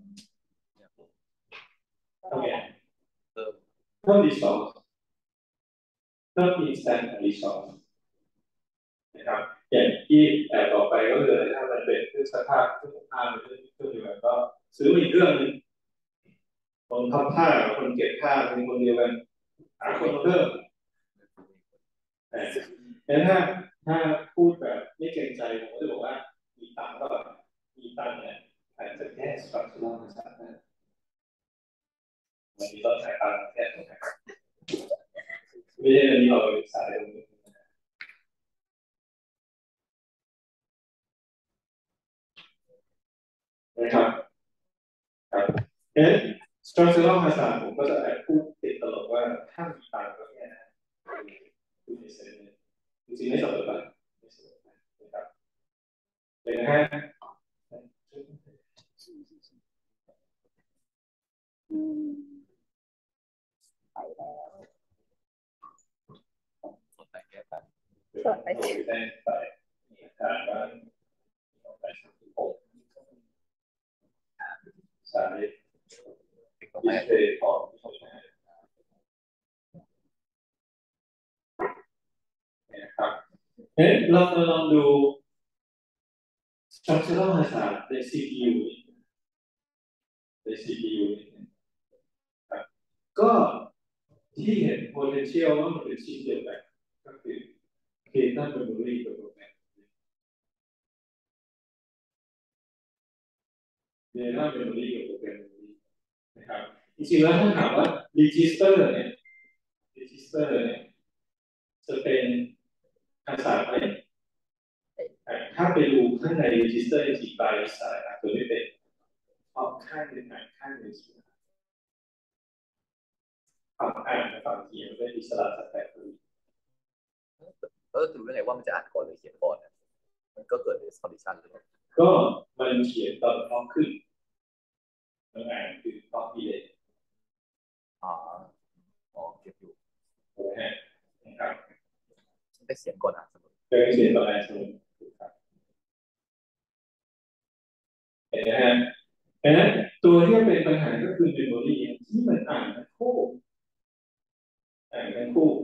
โอเคเพิ่มเพิ่ม resolve เพิ่ม instant resolve นะครับอย่างที่แอบบอกไปก็คือถ้ามันเป็นเครื่องซักผ้าเครื่องซักผ้าเป็นเครื่องเดียวกันก็ซื้ออีกเครื่องนึงคนพับผ้าคนเก็บผ้าเป็นคนเดียวกันหาคนมาเพิ่มแต่ถ้าถ้าพูดแบบไม่เกรงใจผมก็จะบอกว่ามีตังก็มีตังเนี่ยอาจจะแก้สตรัคเจอรัลภาษาได้วันนี้เราใช้ตังแก้ตรงไหนไม่ใช่วันนี้เราศึกษาเรื่องนี้นะครับครับเอ๊ะ structural ภาษาผมก็จะแอบพูดติดตลกว่าถ้ามีตังก็แค่คือในเซนจริงๆไม่สมบูรณ์แบบนะครับเลยนะฮะไปแล้วส่วนแต่งแก้ไปส่วนไปไปไปถามว่าไปสามสิบหกสามสิบยี่สิบของนะครับเอ๊ะเราลองดู structural ภาษาใน ซี พี ยู ใน ซี พี ยู ครับก็ที่เห็น potential ว่ามันเป็นชิ้นเดียวกันก็คือ data memory กับ program data memory กับ program memory นะครับจริงๆแล้วถ้าถามว่า register เนี่ย register เนี่ยจะเป็นภาษาไหนถ้าไปดูข้างใน register จริงๆ by สายอาจจะไม่เป็นเอาข้างหนึ่งอ่านข้างหนึ่งฝั่งอ่านกับฝั่งเขียนไม่ได้อิสระจากแต่ละเออดูได้ไงว่ามันจะอ่านก่อนหรือเขียนก่อนมันก็เกิด condition หรือเปล่าก็มันเขียนตอนพร้อมขึ้นมันอ่านคือพร้อมดีเลยอ๋ออ๋อเก็บอยู่โอ้โหนะครับได้เขียนก่อนอ่านเสมอเคยเขียนตอนอ่านเสมอครับเห็นไหมฮะดังนั้นตัวที่เป็นปัญหาก็คือ memory ที่มันอ่านทั้งคู่อ่านทั้งคู่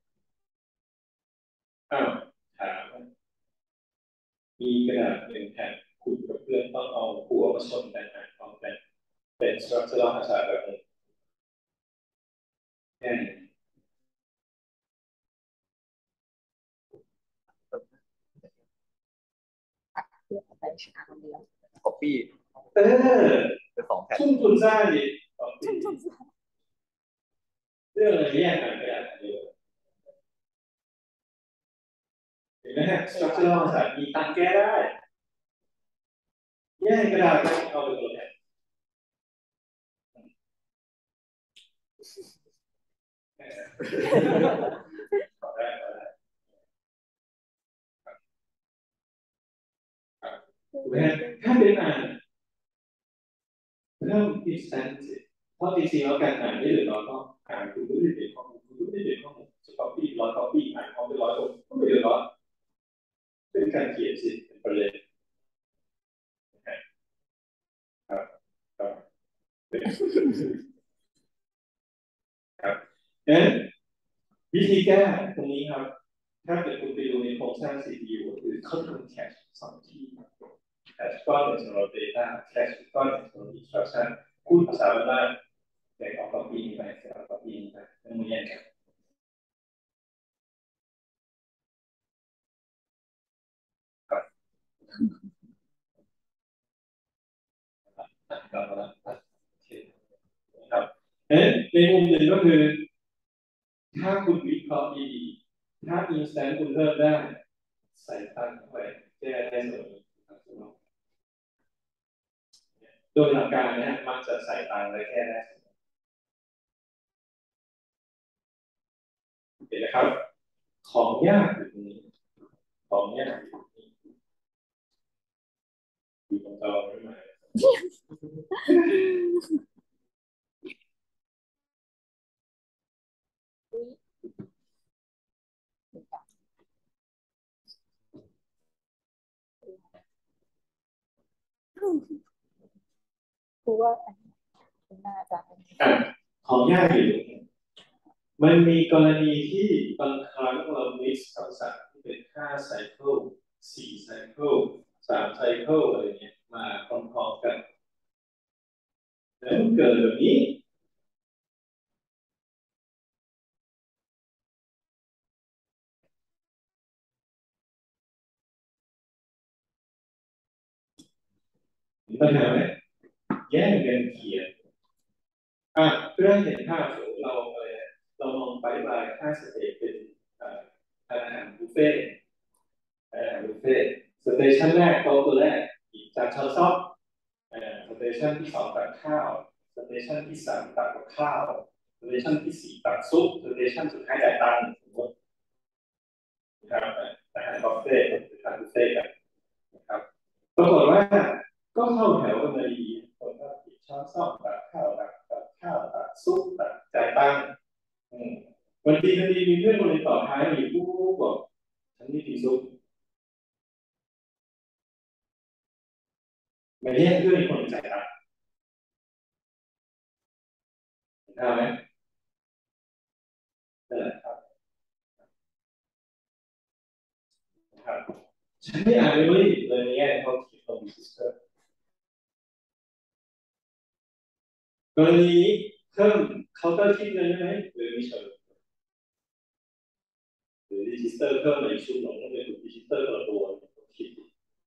อ้าวถามมีกระดาษหนึ่งแผ่นคุณกับเพื่อนต้องเอาหัวมาชนกันอ่านพร้อมกันเป็น structural ภาษาแบบนี้แค่นี้เพื่อไปชนะคนเดียว copy เออเป็นสองแผ่นทุ่มทุนสร้างดิเรื่องอะไรแยกกันกระดาษเดียวเห็นไหมฮะ structural ภาษามีตังแก้ได้แยกกระดาษเอาไปตัวแทนต่อได้ต่อได้ถูกไหมฮะถ้าเป็นอ่านเริ่ม instant เพราะจริงๆแล้วการอ่านไม่เดือดร้อนก็อ่านคุณไม่ได้เด็ดข้อมูลคุณไม่ได้เด็ดข้อมูลจะ copy ร้อย copy อ่านพร้อมไปร้อยคนก็ไม่เดือดร้อนเป็นการเขียนสิเป็นประเด็นครับครับครับงั้นวิธีแก้ตรงนี้ครับถ้าเกิดคุณไปดูในโครงสร้าง ซี พี ยู ก็คือเขาทำแคชสองที่แคชก้อนหนึ่งสำหรับ data แคชก้อนหนึ่งสำหรับ instruction พูดภาษาบ้านๆแต่เอา copy ไปแต่เอา copy ไปต้องแยกกันกลับมาแล้วครับเอ๊ะในมุมหนึ่งก็คือถ้าคุณวิเคราะห์ดีๆถ้า instant คุณเพิ่มได้ใส่ตังเข้าไปแก้ได้ส่วนนี้โดยหลักการเนี่ยมักจะใส่ตังและแก้ได้เห็นไหมครับของยากอยู่ตรงนี้ของยากอยู่ตรงนี้อยู่ตรงจอไม่มาครูว่าอันนี้น่าจะอ่ะของยากอยู่มันมีกรณีที่บางครั้งเรา mix คำสั่งที่เป็นห้าไซเคิลสี่ไซเคิลสามไซเคิลอะไรเงี้ยมาพร้อมๆกันแล้วมันเกิดแบบนี้มีปัญหาไหมแย่งกันเขียนอ่ะเพื่อให้เห็นภาพเราอะไรเรามองไปบายห้าสเตจเป็นอาหารบุฟเฟ่อาหารบุฟเฟ่สเตชันแรกโต๊ะตัวแรกหยิบจานช้อนซ่อมสเตชันที่สองตักข้าวสเตชันที่สามตักกับข้าวสเตชันที่สี่ตักซุปสเตชันสุดท้ายจ่ายตังค์สมมตินะครับอาหารบุฟเฟ่เป็นอาหารบุฟเฟ่กันนะครับปรากฏว่าก็เข้าแถวกันมาดีคนก็หยิบช้อนซ่อมตักข้าวตักตักข้าวตักซุปตักจ่ายตังค์วันดีวันดีมีเพื่อนคนหนึ่งต่อท้ายมาอยู่ปุ๊บบอกฉันไม่กินซุปไม่แย่งเพื่อนอีกคนจ่ายตังค์เห็นภาพไหมนั่นแหละครับนะครับฉันไม่อ่านเลยเลยเลยในแง่เขาเขียนตรงซิสเตอร์กรณีนี้เพิ่มเคาน์เตอร์คิดเงินได้ไหมหรือไม่เชิญหรือดิจิสเตอร์เพิ่มมาอีกชุดหนึ่งก็เป็นดิจิสเตอร์ตัวตัวคิด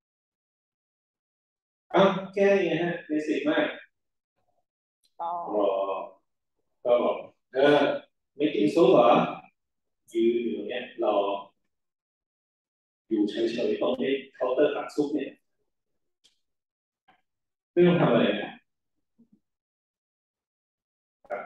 เอ้าแก้ยังไงฮะเบสิกมากรอก็บอกเออไม่กินซุปเหรอยืนอยู่เนี่ยรออยู่เฉยๆตรงนี้เคาน์เตอร์ตักซุปเนี่ยไม่ต้องทำอะไรนะครับ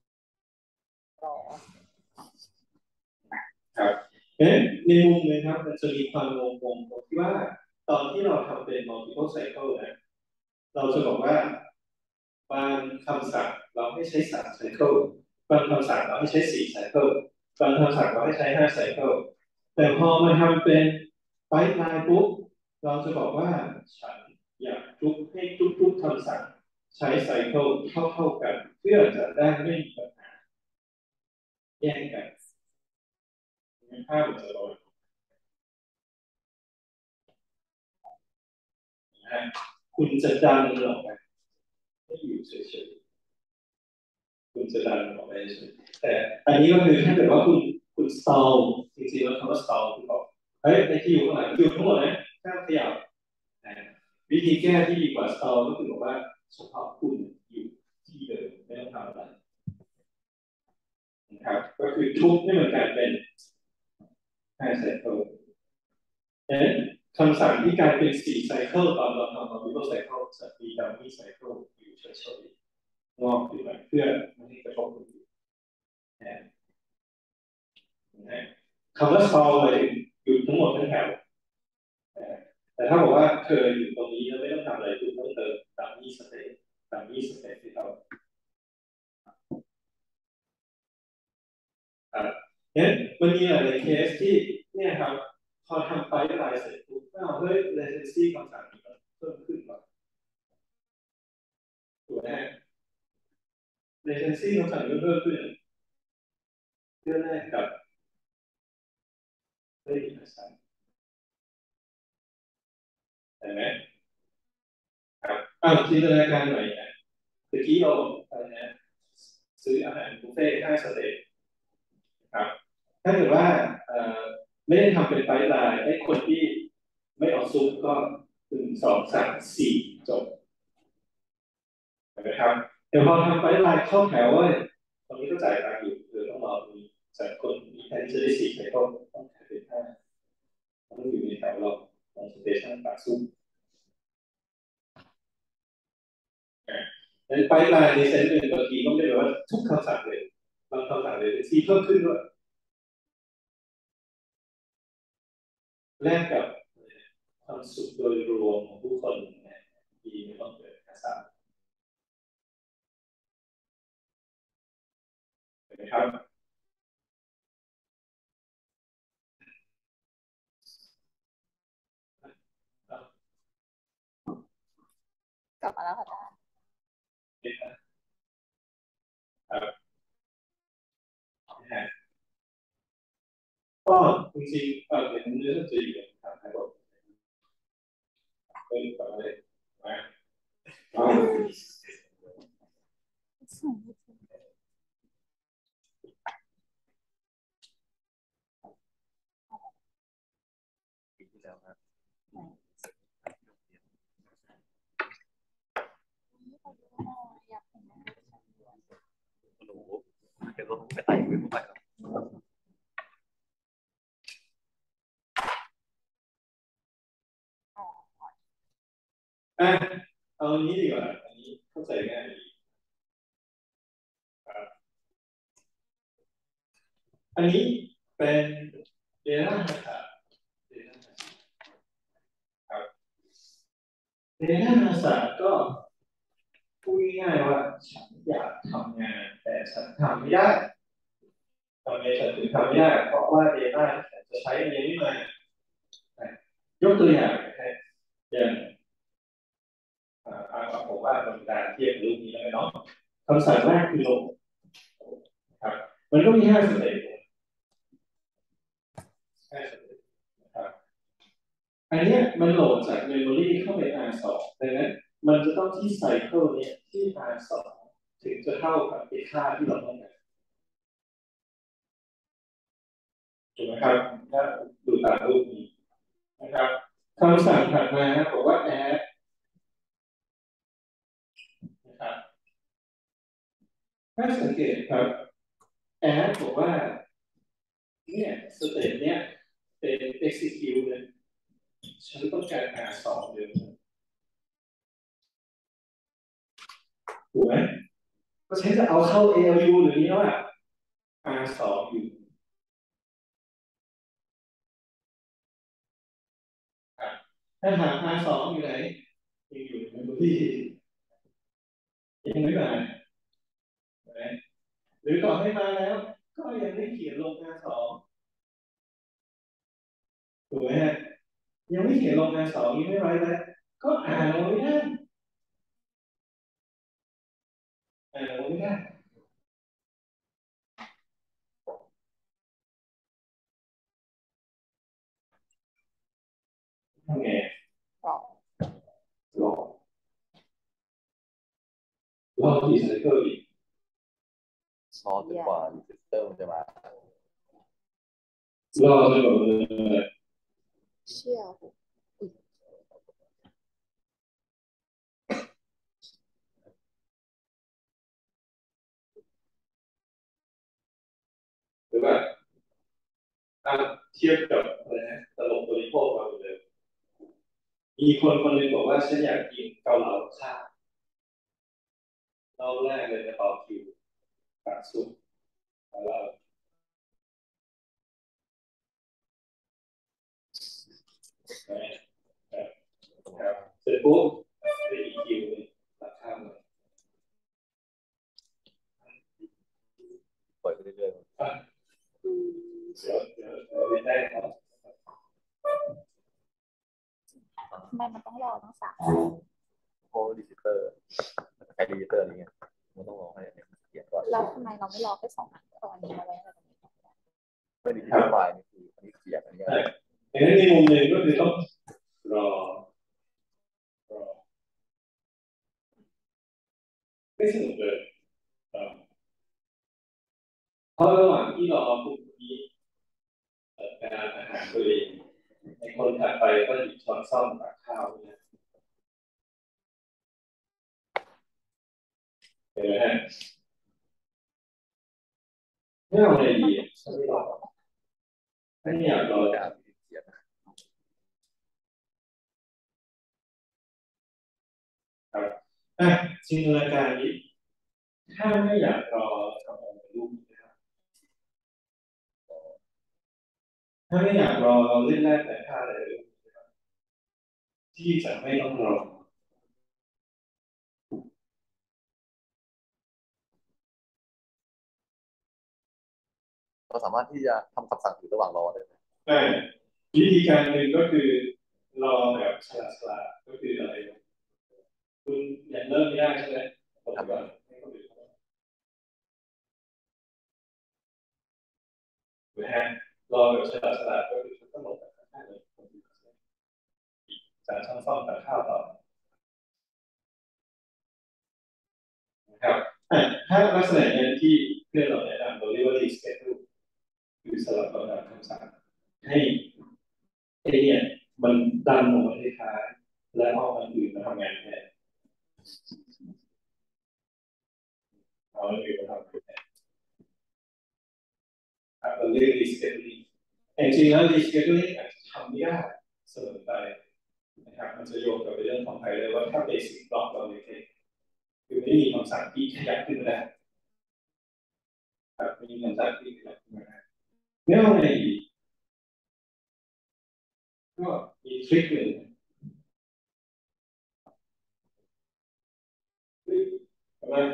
ครับเอ๊ะในมุมนึงครับมันจะมีความงงงตรงที่ว่าตอนที่เราทำเป็น multiple cycle นะเราจะบอกว่าบางคำสั่งเราให้ใช้สามไซเคิลบางคำสั่งเราให้ใช้สี่ไซเคิลบางคำสั่งเราให้ใช้ห้าไซเคิลแต่พอมาทำเป็นไฟล์ไลน์ปุ๊บเราจะบอกว่าฉันอยากทุกให้ทุกๆคำสั่งใช้ไซเคิลเท่าๆกันเพื่อจะได้ไม่มีปัญหาแย่งกันภาพมันจะลอยนะคุณจะดันมันออกไปไม่อยู่เฉยๆคุณจะดันมันออกไปเฉยแต่อันนี้ก็คือถ้าเกิดว่าคุณคุณ stall จริงๆแล้วคำว่า stall คือบอกเฮ้ยในที่อยู่ข้างหลังอยู่ทั้งหมดนะห้ามขยับนะวิธีแก้ที่ดีกว่า stall ก็คือบอกว่าเฉพาะคุณอยู่ที่เดิมไม่ต้องทำอะไรนะครับก็คือทุบให้มันกลายเป็นห้าไซเคิลนั้นคำสั่งที่กลายเป็นสี่ไซเคิลตอนเราทำ multiple cycle จะมีดัมมี่ไซเคิลอยู่เฉยๆงอกขึ้นมาเพื่อไม่ให้กระทบคนอื่นนะคำว่า stall หมายถึงอยู่ทั้งหมดทั้งแถวแต่ถ้าบอกว่าเธออยู่ตรงนี้แล้วไม่ต้องทำอะไรคุณต้องเติมดัมมี่สเตทดัมมี่สเตทที่เราเนี่ยมันมีหลายเคสที่เนี่ยครับพอทำไปลายเสร็จปุ๊บอ้าวเฮ้ย latency คำสั่งนี้มันเพิ่มขึ้นก่อนถูกไหม latency คำสั่งนี้เพิ่มขึ้นเพื่อแลกกับเฮ้ยภาษาเห็นไหมครับอ้าวจินตนาการหน่อยนะเมื่อกี้เราอะไรนะซื้ออาหารบุฟเฟ่ห้าสเต็ปครับถ้าเกิดว่าไม่ได้ทำเป็นไฟล์ไลน์ให้คนที่ไม่เอาซุปก็หนึ่งสองสามสี่จบนะครับเดี๋ยวพอทำไฟล์ไลน์เข้าแถวว่าคนนี้ก็จ่ายตังค์อยู่เดี๋ยวต้องรอมีจากคนมีแทนที่จะได้สี่ไซเคิลต้องถ่ายเป็นห้าต้องอยู่ในแถวเราตรงสเตชันปากซุ้มในไฟล์ไลน์ในเซนต์หนึ่งบางทีก็ไม่ได้แปลว่าทุกคำสั่งเลยบางคำสั่งเลยซีเพิ่มขึ้นด้วยแลกกับความสุขโดยรวมของผู้คนที่ไม่ต้องเกิดการสั่งเห็นไหมครับกลับมาแล้วค่ะอาจารย์ก็จริงๆเออเห็นเนื้อจะอยู่ทางไหนบอกไปต่อเลยมาปีที่แล้วครับหนูเดี๋ยวก็ไปไต่ขึ้นไปแล้วอ่ะเอาอันนี้ดีกว่าอันนี้เข้าใจง่ายดีอันนี้เป็นเดต้าครับเดต้าครับเดต้าศาสตร์ก็พูดง่ายๆว่าฉันอยากทำงานแต่ฉันทำไม่ได้ทำไมฉันถึงทำไม่ได้เพราะว่า Data ที่ฉันจะใช้มันยังไม่มายกตัวอย่างอย่างอ่าผมว่าเป็นการเทียบรูปนี้แล้วเนาะคำสั่งแรกคือลงครับมันก็มีห้าสเต็ปห้าสเต็ปนะครับอันนี้มันโหลดจากเมมโมรีเข้าไป อาร์ สอง ดังนั้นมันจะต้องที่ไซเคิลนี้ที่ อาร์ สอง ถึงจะเท่ากับค่าที่เราต้องการถูกไหมครับถ้าดูตามรูปนี้นะครับคำสั่งถัดมาบอกว่า add นะครับถ้าสังเกตครับ add บอกว่าเนี่ยสเต็ปเนี้ยเป็น execute เลยฉันต้องการ อาร์ สอง เดิมถูกไหมก็ฉันจะเอาเข้า เอ แอล ยู หรือนี้ว่า อาร์ สอง อยู่ถ้าหา อาร์ สอง อยู่ไหนยังอยู่ในเมมโมรียังไม่มาหรือก่อนให้มาแล้วก็ยังไม่เขียนลง อาร์ สอง ถูกไหมฮะยังไม่เขียนลง อาร์ สอง ยังไม่ไว้แล้วก็อ่านลงไม่ได้อ่านลงไม่ได้ทำไงรอรอรอกี่ไซเคิลอีกรอจนกว่ารีเซตเตอร์มันจะมารอจนกว่ามันเชื่อหรือว่าเทียบกับอะไรนะตลกบริโภคมาเลยมีคนคนหนึ่งบอกว่าฉันอยากกินเกาเหลาข้าวรอบแรกเลยจะต่อคิวตักซุปแล้วครับเสร็จปุ๊บไปอีกคิวตักข้าวเลยปล่อยไปเรื่อยๆเดี๋ยวเดี๋ยวเดี๋ยวไม่ได้ครับทำไมมันต้องรอตั้งสามโอ้รีเซตเตอร์ใช้รีเซตเตอร์อะไรเงี้ยมันต้องรอให้เขียนก่อนแล้วทำไมเราไม่รอแค่สองอันตอนนี้มาไว้อะไรตรงนี้ไม่ดีที่ไฟล์นี่คืออันนี้เขียนอันนี้ดังนั้นในมุมหนึ่งก็คือต้องรอรอไม่สนุกเลยเพราะระหว่างที่รอปุ๊บนี้การอาหารตัวเองในคนถัดไปก็หยิบช้อนซ่อมตักข้าวเนี่ยห็นไหมฮะไม่เอาอะไรดีไม่อยากรอจะอ่านเขียนครับอ่ะจินตนาการนี้ถ้าไม่อยากรอทำอะไรรูปนะครับถ้าไม่อยากรอเราเล่นแรกแต่ท่าอะไรรูปนะครับที่จะไม่ต้องรอเราสามารถที่จะทำคำสั่งอยู่ระหว่างรอได้ไหมอ่าวิธีการหนึ่งก็คือรอแบบฉลาดฉลาดก็คืออะไรคุณอยากเริ่มไม่ได้ใช่ไหมผมก่อนให้คนอื่นนะฮะรอแบบฉลาดฉลาดก็คือต้องหลบแบบข้างเลยจากช่องซ่อมตัดข้าวต่อนะครับถ้าลักษณะนี้ที่เพื่อนเราแนะนำเราเรียกว่า reschedule คือสลับลำดับคำสั่งให้ไอ้เนี่ยมันดันออกมาที่ท้ายและเอาอันอื่นมาทำงานแทนเอาอันอื่นมาทำงานแทนเราเรียก rescheduling แต่จริงๆแล้ว rescheduling อาจจะทำไม่ได้เสมอไปนะครับมันจะโยงกับเรื่องของไพเลยว่าถ้า basic block เราเล็กๆคือไม่มีคำสั่งที่ขยับขึ้นมาได้ครับไม่มีคำสั่งที่ขยับขึ้นมาได้เนี่ยเอาไงดีก็มีทริคหนึ่งประมาณ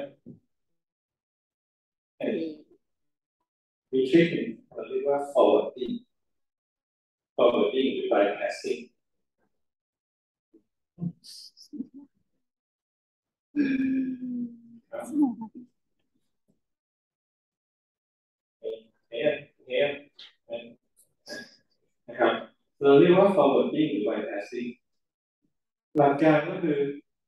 มีทริคหนึ่งเราเรียกว่า forwarding forwarding หรือ bypassing เนี่ยเนี่ยนะครับเราเรียกว่า forwarding หรือ bypassing หลักการก็คือ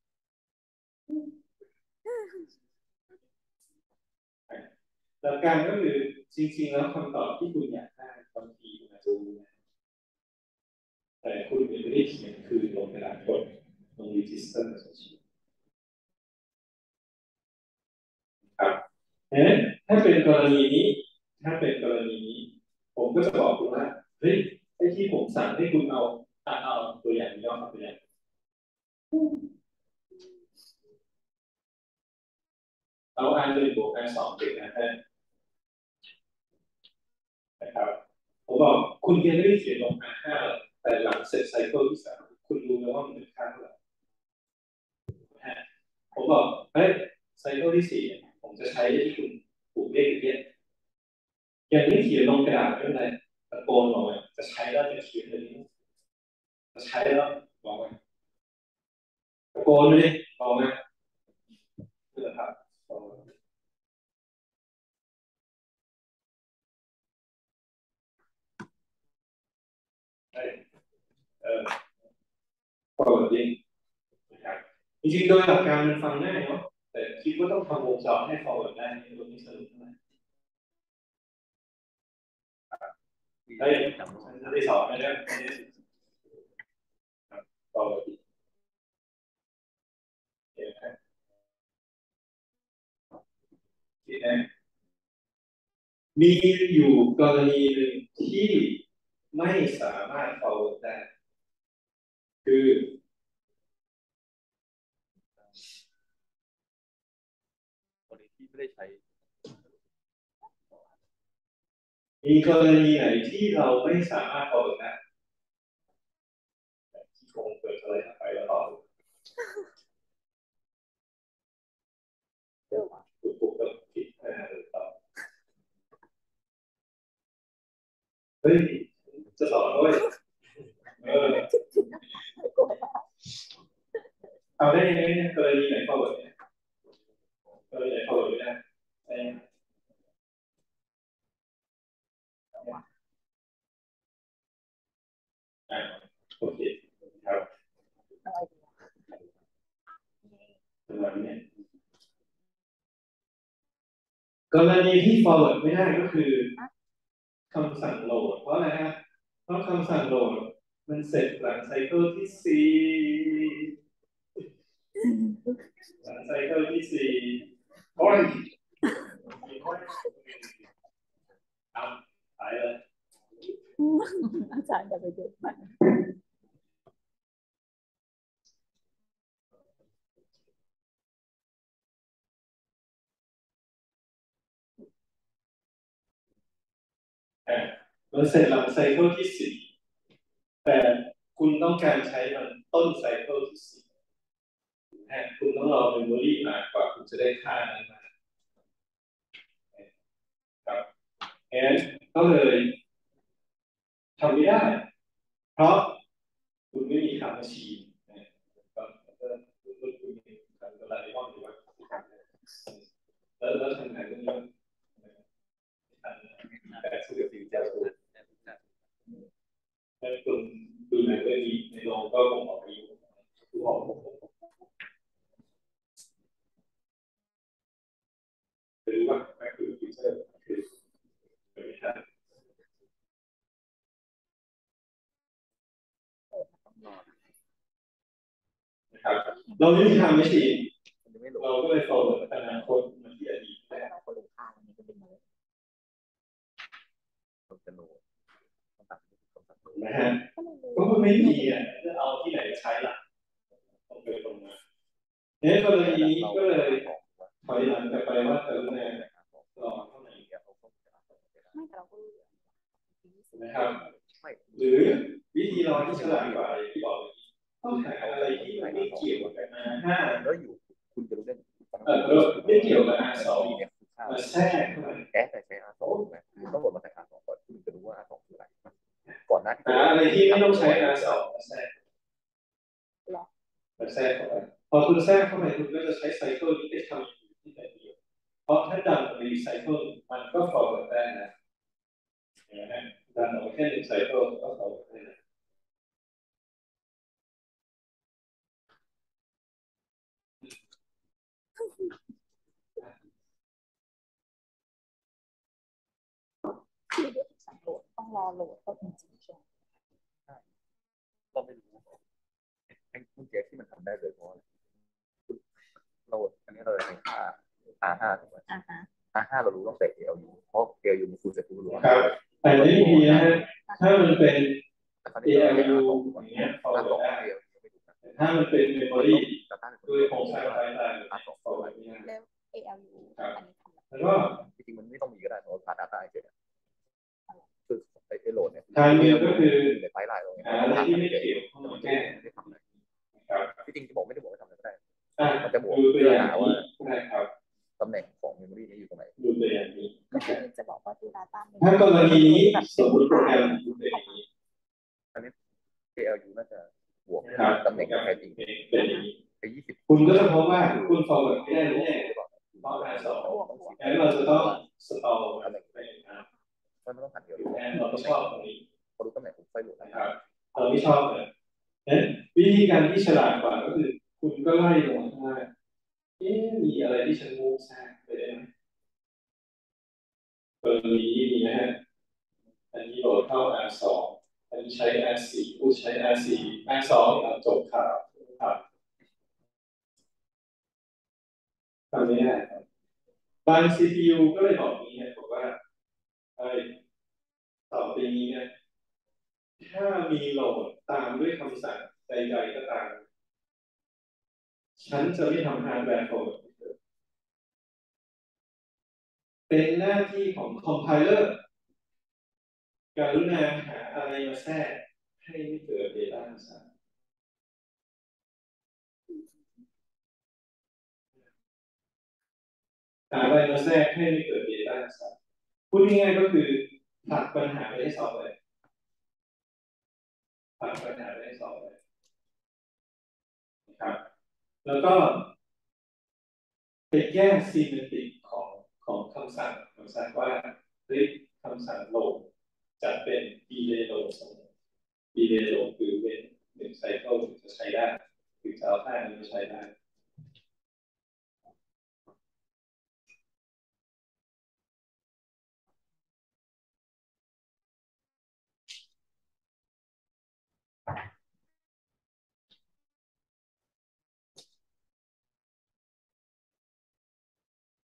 หลักการก็คือจริงๆแล้วคำตอบที่คุณอยากได้บางทีคุณอาจจะรู้นะแต่คุณไม่ได้เขียนคือลงกระดาษกดลง register ครับงั้นถ้าเป็นกรณีนี้ถ้าเป็นกรณีนี้ผมก็จะบอกคุณว่าเฮ้ยไอ้ที่ผมสั่งให้คุณเอาเอาตัวอย่างนี้เอาตัวอย่างเอาอันหนึ่งบวกอันสองเป็นนะฮะนะครับผมบอกคุณยังไม่ได้เขียนลงอันห้าแต่หลังเสร็จไซเคิลที่สามคุณรู้แล้วว่ามันเป็นค่าเท่าไหร่ผมบอกเฮ้ยไซเคิลที่สี่ผมจะใช้ที่คุณปลูกเลขเยอะอย่างนี้เขียนลงกระดาษไม่เป็นไรตะโกนบอกว่าจะใช้แล้วจะเขียนเลยจะใช้แล้วบอกว่าตะโกนเลยบอกว่าเพื่อครับเออ forwarding นะครับจริงๆโดยหลักการมันฟังง่ายเนาะแต่คิดว่าต้องทำวงจรให้ forward ได้ในตรงนี้สนุกมากเฮ้ยฉันจะได้สอนไม่ได้ forwarding เห็นไหมที่ไหนมีอยู่กรณีหนึ่งที่ไม่สามารถ forward ได้คือคนที่ไม่ได้ใช้มีกรณีไหนที่เราไม่สามารถ forward ได้ที่คงเปิดอะไรไปแล้วต่อถูกถูกก็ผิดนะฮะต่อเฮ้ยจะสอนด้วยเออเอาได้ยังไงเนี่ยกรณีไหน forward เนี่ยกรณีไหน forward ไม่ได้ได้อ่าโอเคครับประมาณนี้กรณีที่ forward ไม่ได้ก็คือคำสั่งโหลดเพราะอะไรฮะเพราะคำสั่งโหลดมันเสร็จหลังไซเคิลที่สี่หลังไซเคิลที่สี่โอ้ยเอาไปเลยอาจารย์จะไปดูมันมันเสร็จหลังไซเคิลที่สี่แต่คุณต้องการใช้มันต้นไซเคิลที่สี่คุณต้องรอเมมโมรี่มากกว่าคุณจะได้ค่านั้นมาครับแอนก็เลยทำไม่ได้เพราะคุณไม่มีคำว่าชีนก็คุณคุณมีคำอะไรบ้างหรือว่าแล้วแล้วทำงานเรื่องนี้แต่สุดท้ายจะคุณถ้าคุณดูหนังเรื่องนี้ในโรงก็คงออกไปอยู่ทุกห้องรู้ว่าแม่คือฟิวเจอร์คือเป็นไม่ได้นะครับเราไม่มีทางไม่ชีนเราก็เลยโฟล์อนาคตมาที่อดีตแล้เราก็รู้ค่าอันนี้ก็เป็นเลยนะฮะก็มันไม่มีอ่ะจะเอาที่ไหนใช้ล่ะตรงไปตรงมาเนี่ยกรณีนี้ก็เลยถอยหลังกลับไปว่าเติมแน่รอเท่าไหร่ไม่แต่เราก็รู้นะครับหรือวิธีรอที่ฉลาดกว่าที่บอกต้องหาอะไรที่มันไม่เกี่ยวกับอาห้าแล้วอยู่คุณจะรู้ได้เออไม่เกี่ยวกับอาสองมาแทรกเข้ามาแก๊สแต่ใช้อาสองถูกไหมต้องกดมาใส่อาสองก่อนคุณจะรู้ว่าอาสองคืออะไรก่อนหน้าที่หาอะไรที่ไม่ต้องใช้อาสองมาแทรกมาแทรกเข้าไปพอคุณแทรกเข้าไปคุณก็จะใช้ไซเคิลที่ได้ทำอยู่ที่แต่เดียวเพราะถ้าดันรีไซเคิลมันก็ฟอร์เวิร์ดได้นะนะดันออกแค่หนึ่งไซเคิลก็ฟอร์เวิร์ดได้นะคือเดี๋ยวสั่งโหลดต้องรอโหลดก็จริงๆใช่ไหมเราไม่รู้ไอ้กุญแจที่มันทำได้เลยเพราะเราอันนี้เราใช้ค่า อาร์ ห้า ถูกไหมอ่าฮะอาร์ ห้า เรารู้ต้องใส่ เอ แอล ยู เพราะ เอ แอล ยู มันคูณเสร็จรู้รู้ครับแต่ในวิธีนะฮะถ้ามันเป็น เอ แอล ยู อย่างเงี้ยฟอร์เวิร์ดได้ถ้ามันเป็นเมมโมรี่ด้วยโครงสร้างไฟล์ได้ฟอร์เวิร์ดไม่ได้แล้ว เอ แอล ยู อันนี้ทำแล้วก็จริงๆมันไม่ต้องมีก็ได้เพราะผ่าน Data เฉยๆคือไอ้โหลดเนี่ยทางเดียวก็คือในไฟล์ไลน์เราเนี่ยอะไรที่ไม่เกี่ยวข้องแก้ไม่ได้ทำอะไรครับที่จริงจะบอกไม่ได้บอกว่าทำอะไรก็ได้มันจะบอกเพื่อหาว่าตำแหน่งของเมมโมรี่นี้อยู่ตรงไหนดูตัวอย่างนี้ก็คือจะบอกว่าดู data ถ้ากรณีนี้สมมติโปรแกรมดูตัวอย่างนี้อันนี้ เอ แอล ยู น่าจะบวกตำแหน่งแท้จริงเป็นอย่างนี้ไปยี่สิบคุณก็จะพบว่าคุณ forward ไม่ได้แน่ๆเพราะ อาร์ สอง งั้นเราจะต้อง store ตำแหน่งไปนะครับมันไม่ต้องหันเดียวเราไม่ชอบตรงนี้พอรู้ตำแหน่งผมไฟหลุดนะครับเราไม่ชอบเลยนั้นวิธีการที่ฉลาดกว่าก็คือคุณก็ไล่ลงมาเอ๊ะมีอะไรที่ฉันงูแทรกไปได้ไหมเบอร์นี้มีนะฮะอันนี้โหลดเข้า อาร์ สอง อันนี้ใช้ อาร์ สี่ ผู้ใช้ อาร์ สี่ อาร์ สอง เราจบข่าวครับทำไม่ได้ครับบาง ซี พี ยู ก็เลยบอกนี้นะบอกว่าไอ้ต่อไปนี้เนี่ยถ้ามีโหลดตามด้วยคำสั่งใดๆก็ตามฉันจะไม่ทำฮาร์ดแวร์โหลดเป็นหน้าที่ของคอมไพเลอร์กรุณาหาอะไรมาแทรกให้ไม่เกิด Data ซ้ำหาอะไรมาแทรกให้ไม่เกิด Data ซ้ำพูดง่ายๆก็คือผลักปัญหาไปให้ซอฟต์แวร์ผลักปัญหาไปให้ซอฟต์แวร์นะครับแล้วก็ไปแยกซีเมติกของของคำสั่งคำสั่งว่าเฮ้ยคำสั่งโหลดจะเป็น delay load เสมอ delay load คือเว้นหนึ่งไซเคิลถึงจะใช้ได้ถึงจะเอาท่านี้มาใช้ได้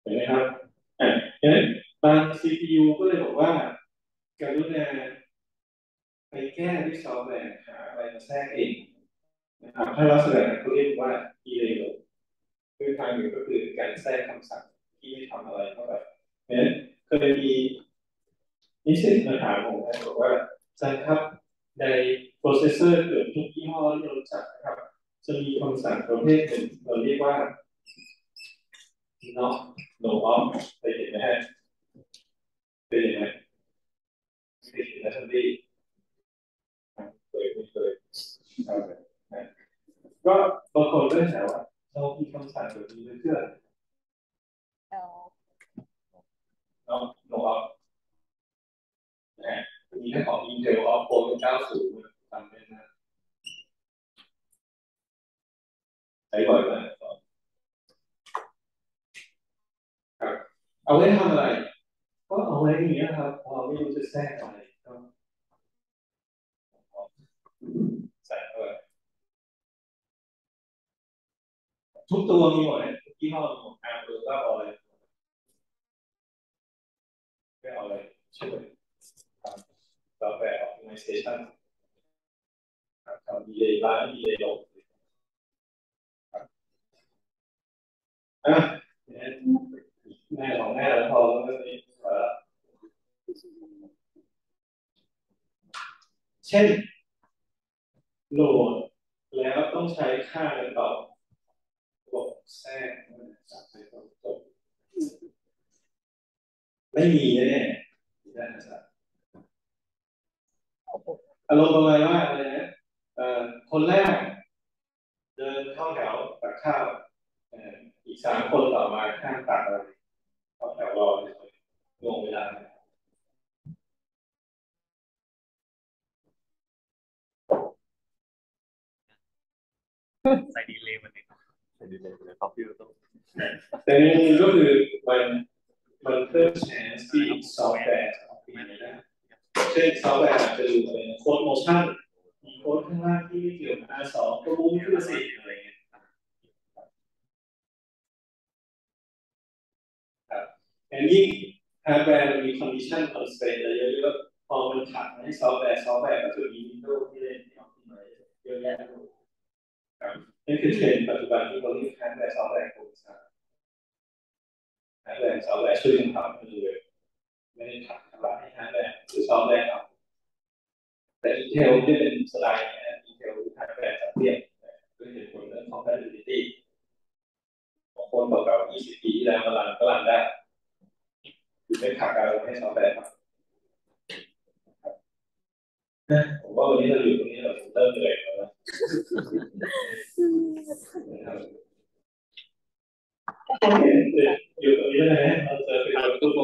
ห็นไหมครับอ่ะงั้นบาง ซี พี ยู ก็เลยบอกว่าการุณาไปแก้ด้วยซอฟต์แวร์หาอะไรมาแทรกเองนะครับถ้าลักษณะนั้นเขาเรียกว่า e-rail คือทางหนึ่งก็คือการแทรกคำสั่งที่ไม่ทำอะไรเข้าไปเพราะฉะนั้นเคยมีนิสิตมาถามผมนะบอกว่าอาจารย์ครับในโปรเซสเซอร์เกือบทุกยี่ห้อที่เรารู้จักนะครับจะมีคำสั่งประเภทหนึ่งเราเรียกว่า not no off เคยเห็นไหมฮะเคยเห็นไหมเคยเห็นนะครับที่เคยไม่เคยก็บางคนก็ถามว่าเรามีคำสั่งแบบนี้เพื่อเนาะ no off นะมีแค่ของ Intel off โปรเก้าสิบทำเป็นนะใช้บ่อยมากครับเอาไว้ทำอะไรก็เอาไว้อย่างเงี้ยครับพอไม่รู้จะแทรกอะไรก็ใส่เข้าไปทุกตัวมีหมดเลยทุกยี่ห้อมีหมดอ่านดูก็เอาเลยไม่เอาเลยใช่ไหมครับแล้วแต่ optimization ครับทำดีเลยร้านดีเลยลงอ่ะแม่ของแม่แล้วพอแล้วนี่เช่นโหลดแล้วต้องใช้ค่าเงินต่อบวกแทรกสับไปตรงไม่มีแน่ๆได้นะครับอารมณ์ประมาณว่าอะไรนะเอ่อคนแรกเดินเข้าแถวตักข้าวอีกสามคนต่อมาข้างตักอะไรเข้าแถวรอเลยงงเวลาใส่ดีเลย์มันเองใส่ดีเลย์เลยคอมพิวเตอร์แต่ในมุมก็คือมันมันเพิ่มแชนส์ที่ซอฟต์แวร์นะเช่นซอฟต์แวร์อาจจะดูเป็นโค้ดโมชั่นมีโค้ดข้างล่างที่เกี่ยวกับ อาร์ สอง ก็รู้ขึ้นมาสิอะไรเงี้ยครับแต่ยิ่งฮาร์ดแวร์มันมีคอนดิชันคอนสเตนต์อะไรเยอะๆพอมันถักให้ซอฟต์แวร์ซอฟต์แวร์ก็จะมีวินโดว์ที่เล่นที่ออปติไมซ์เยอะแยะเลยครับนี่คือเทรนด์ปัจจุบันที่เขาเรียกฮาร์ดแวร์ซอฟต์แวร์โครงสร้างฮาร์ดแวร์ซอฟต์แวร์ช่วยกันทำเลยไม่ได้ถักทำลายฮาร์ดแวร์หรือซอฟต์แวร์ทำแต่ Intel ที่เป็นสไตล์เนี่ย Intel ฮาร์ดแวร์จัดเรียบด้วยเหตุผลเรื่อง compatibility บางคนบอกกับยี่สิบปีที่แล้วมาลันก็รันได้คือเป็นขาการให้ซอฟต์แวร์ครับผมว่าวันนี้เราอยู่ตรงนี้เราเริ่มเหนื่อยแล้วนะโอเคอยู่ตรงนี้นะเราเจอเป็นคนพูด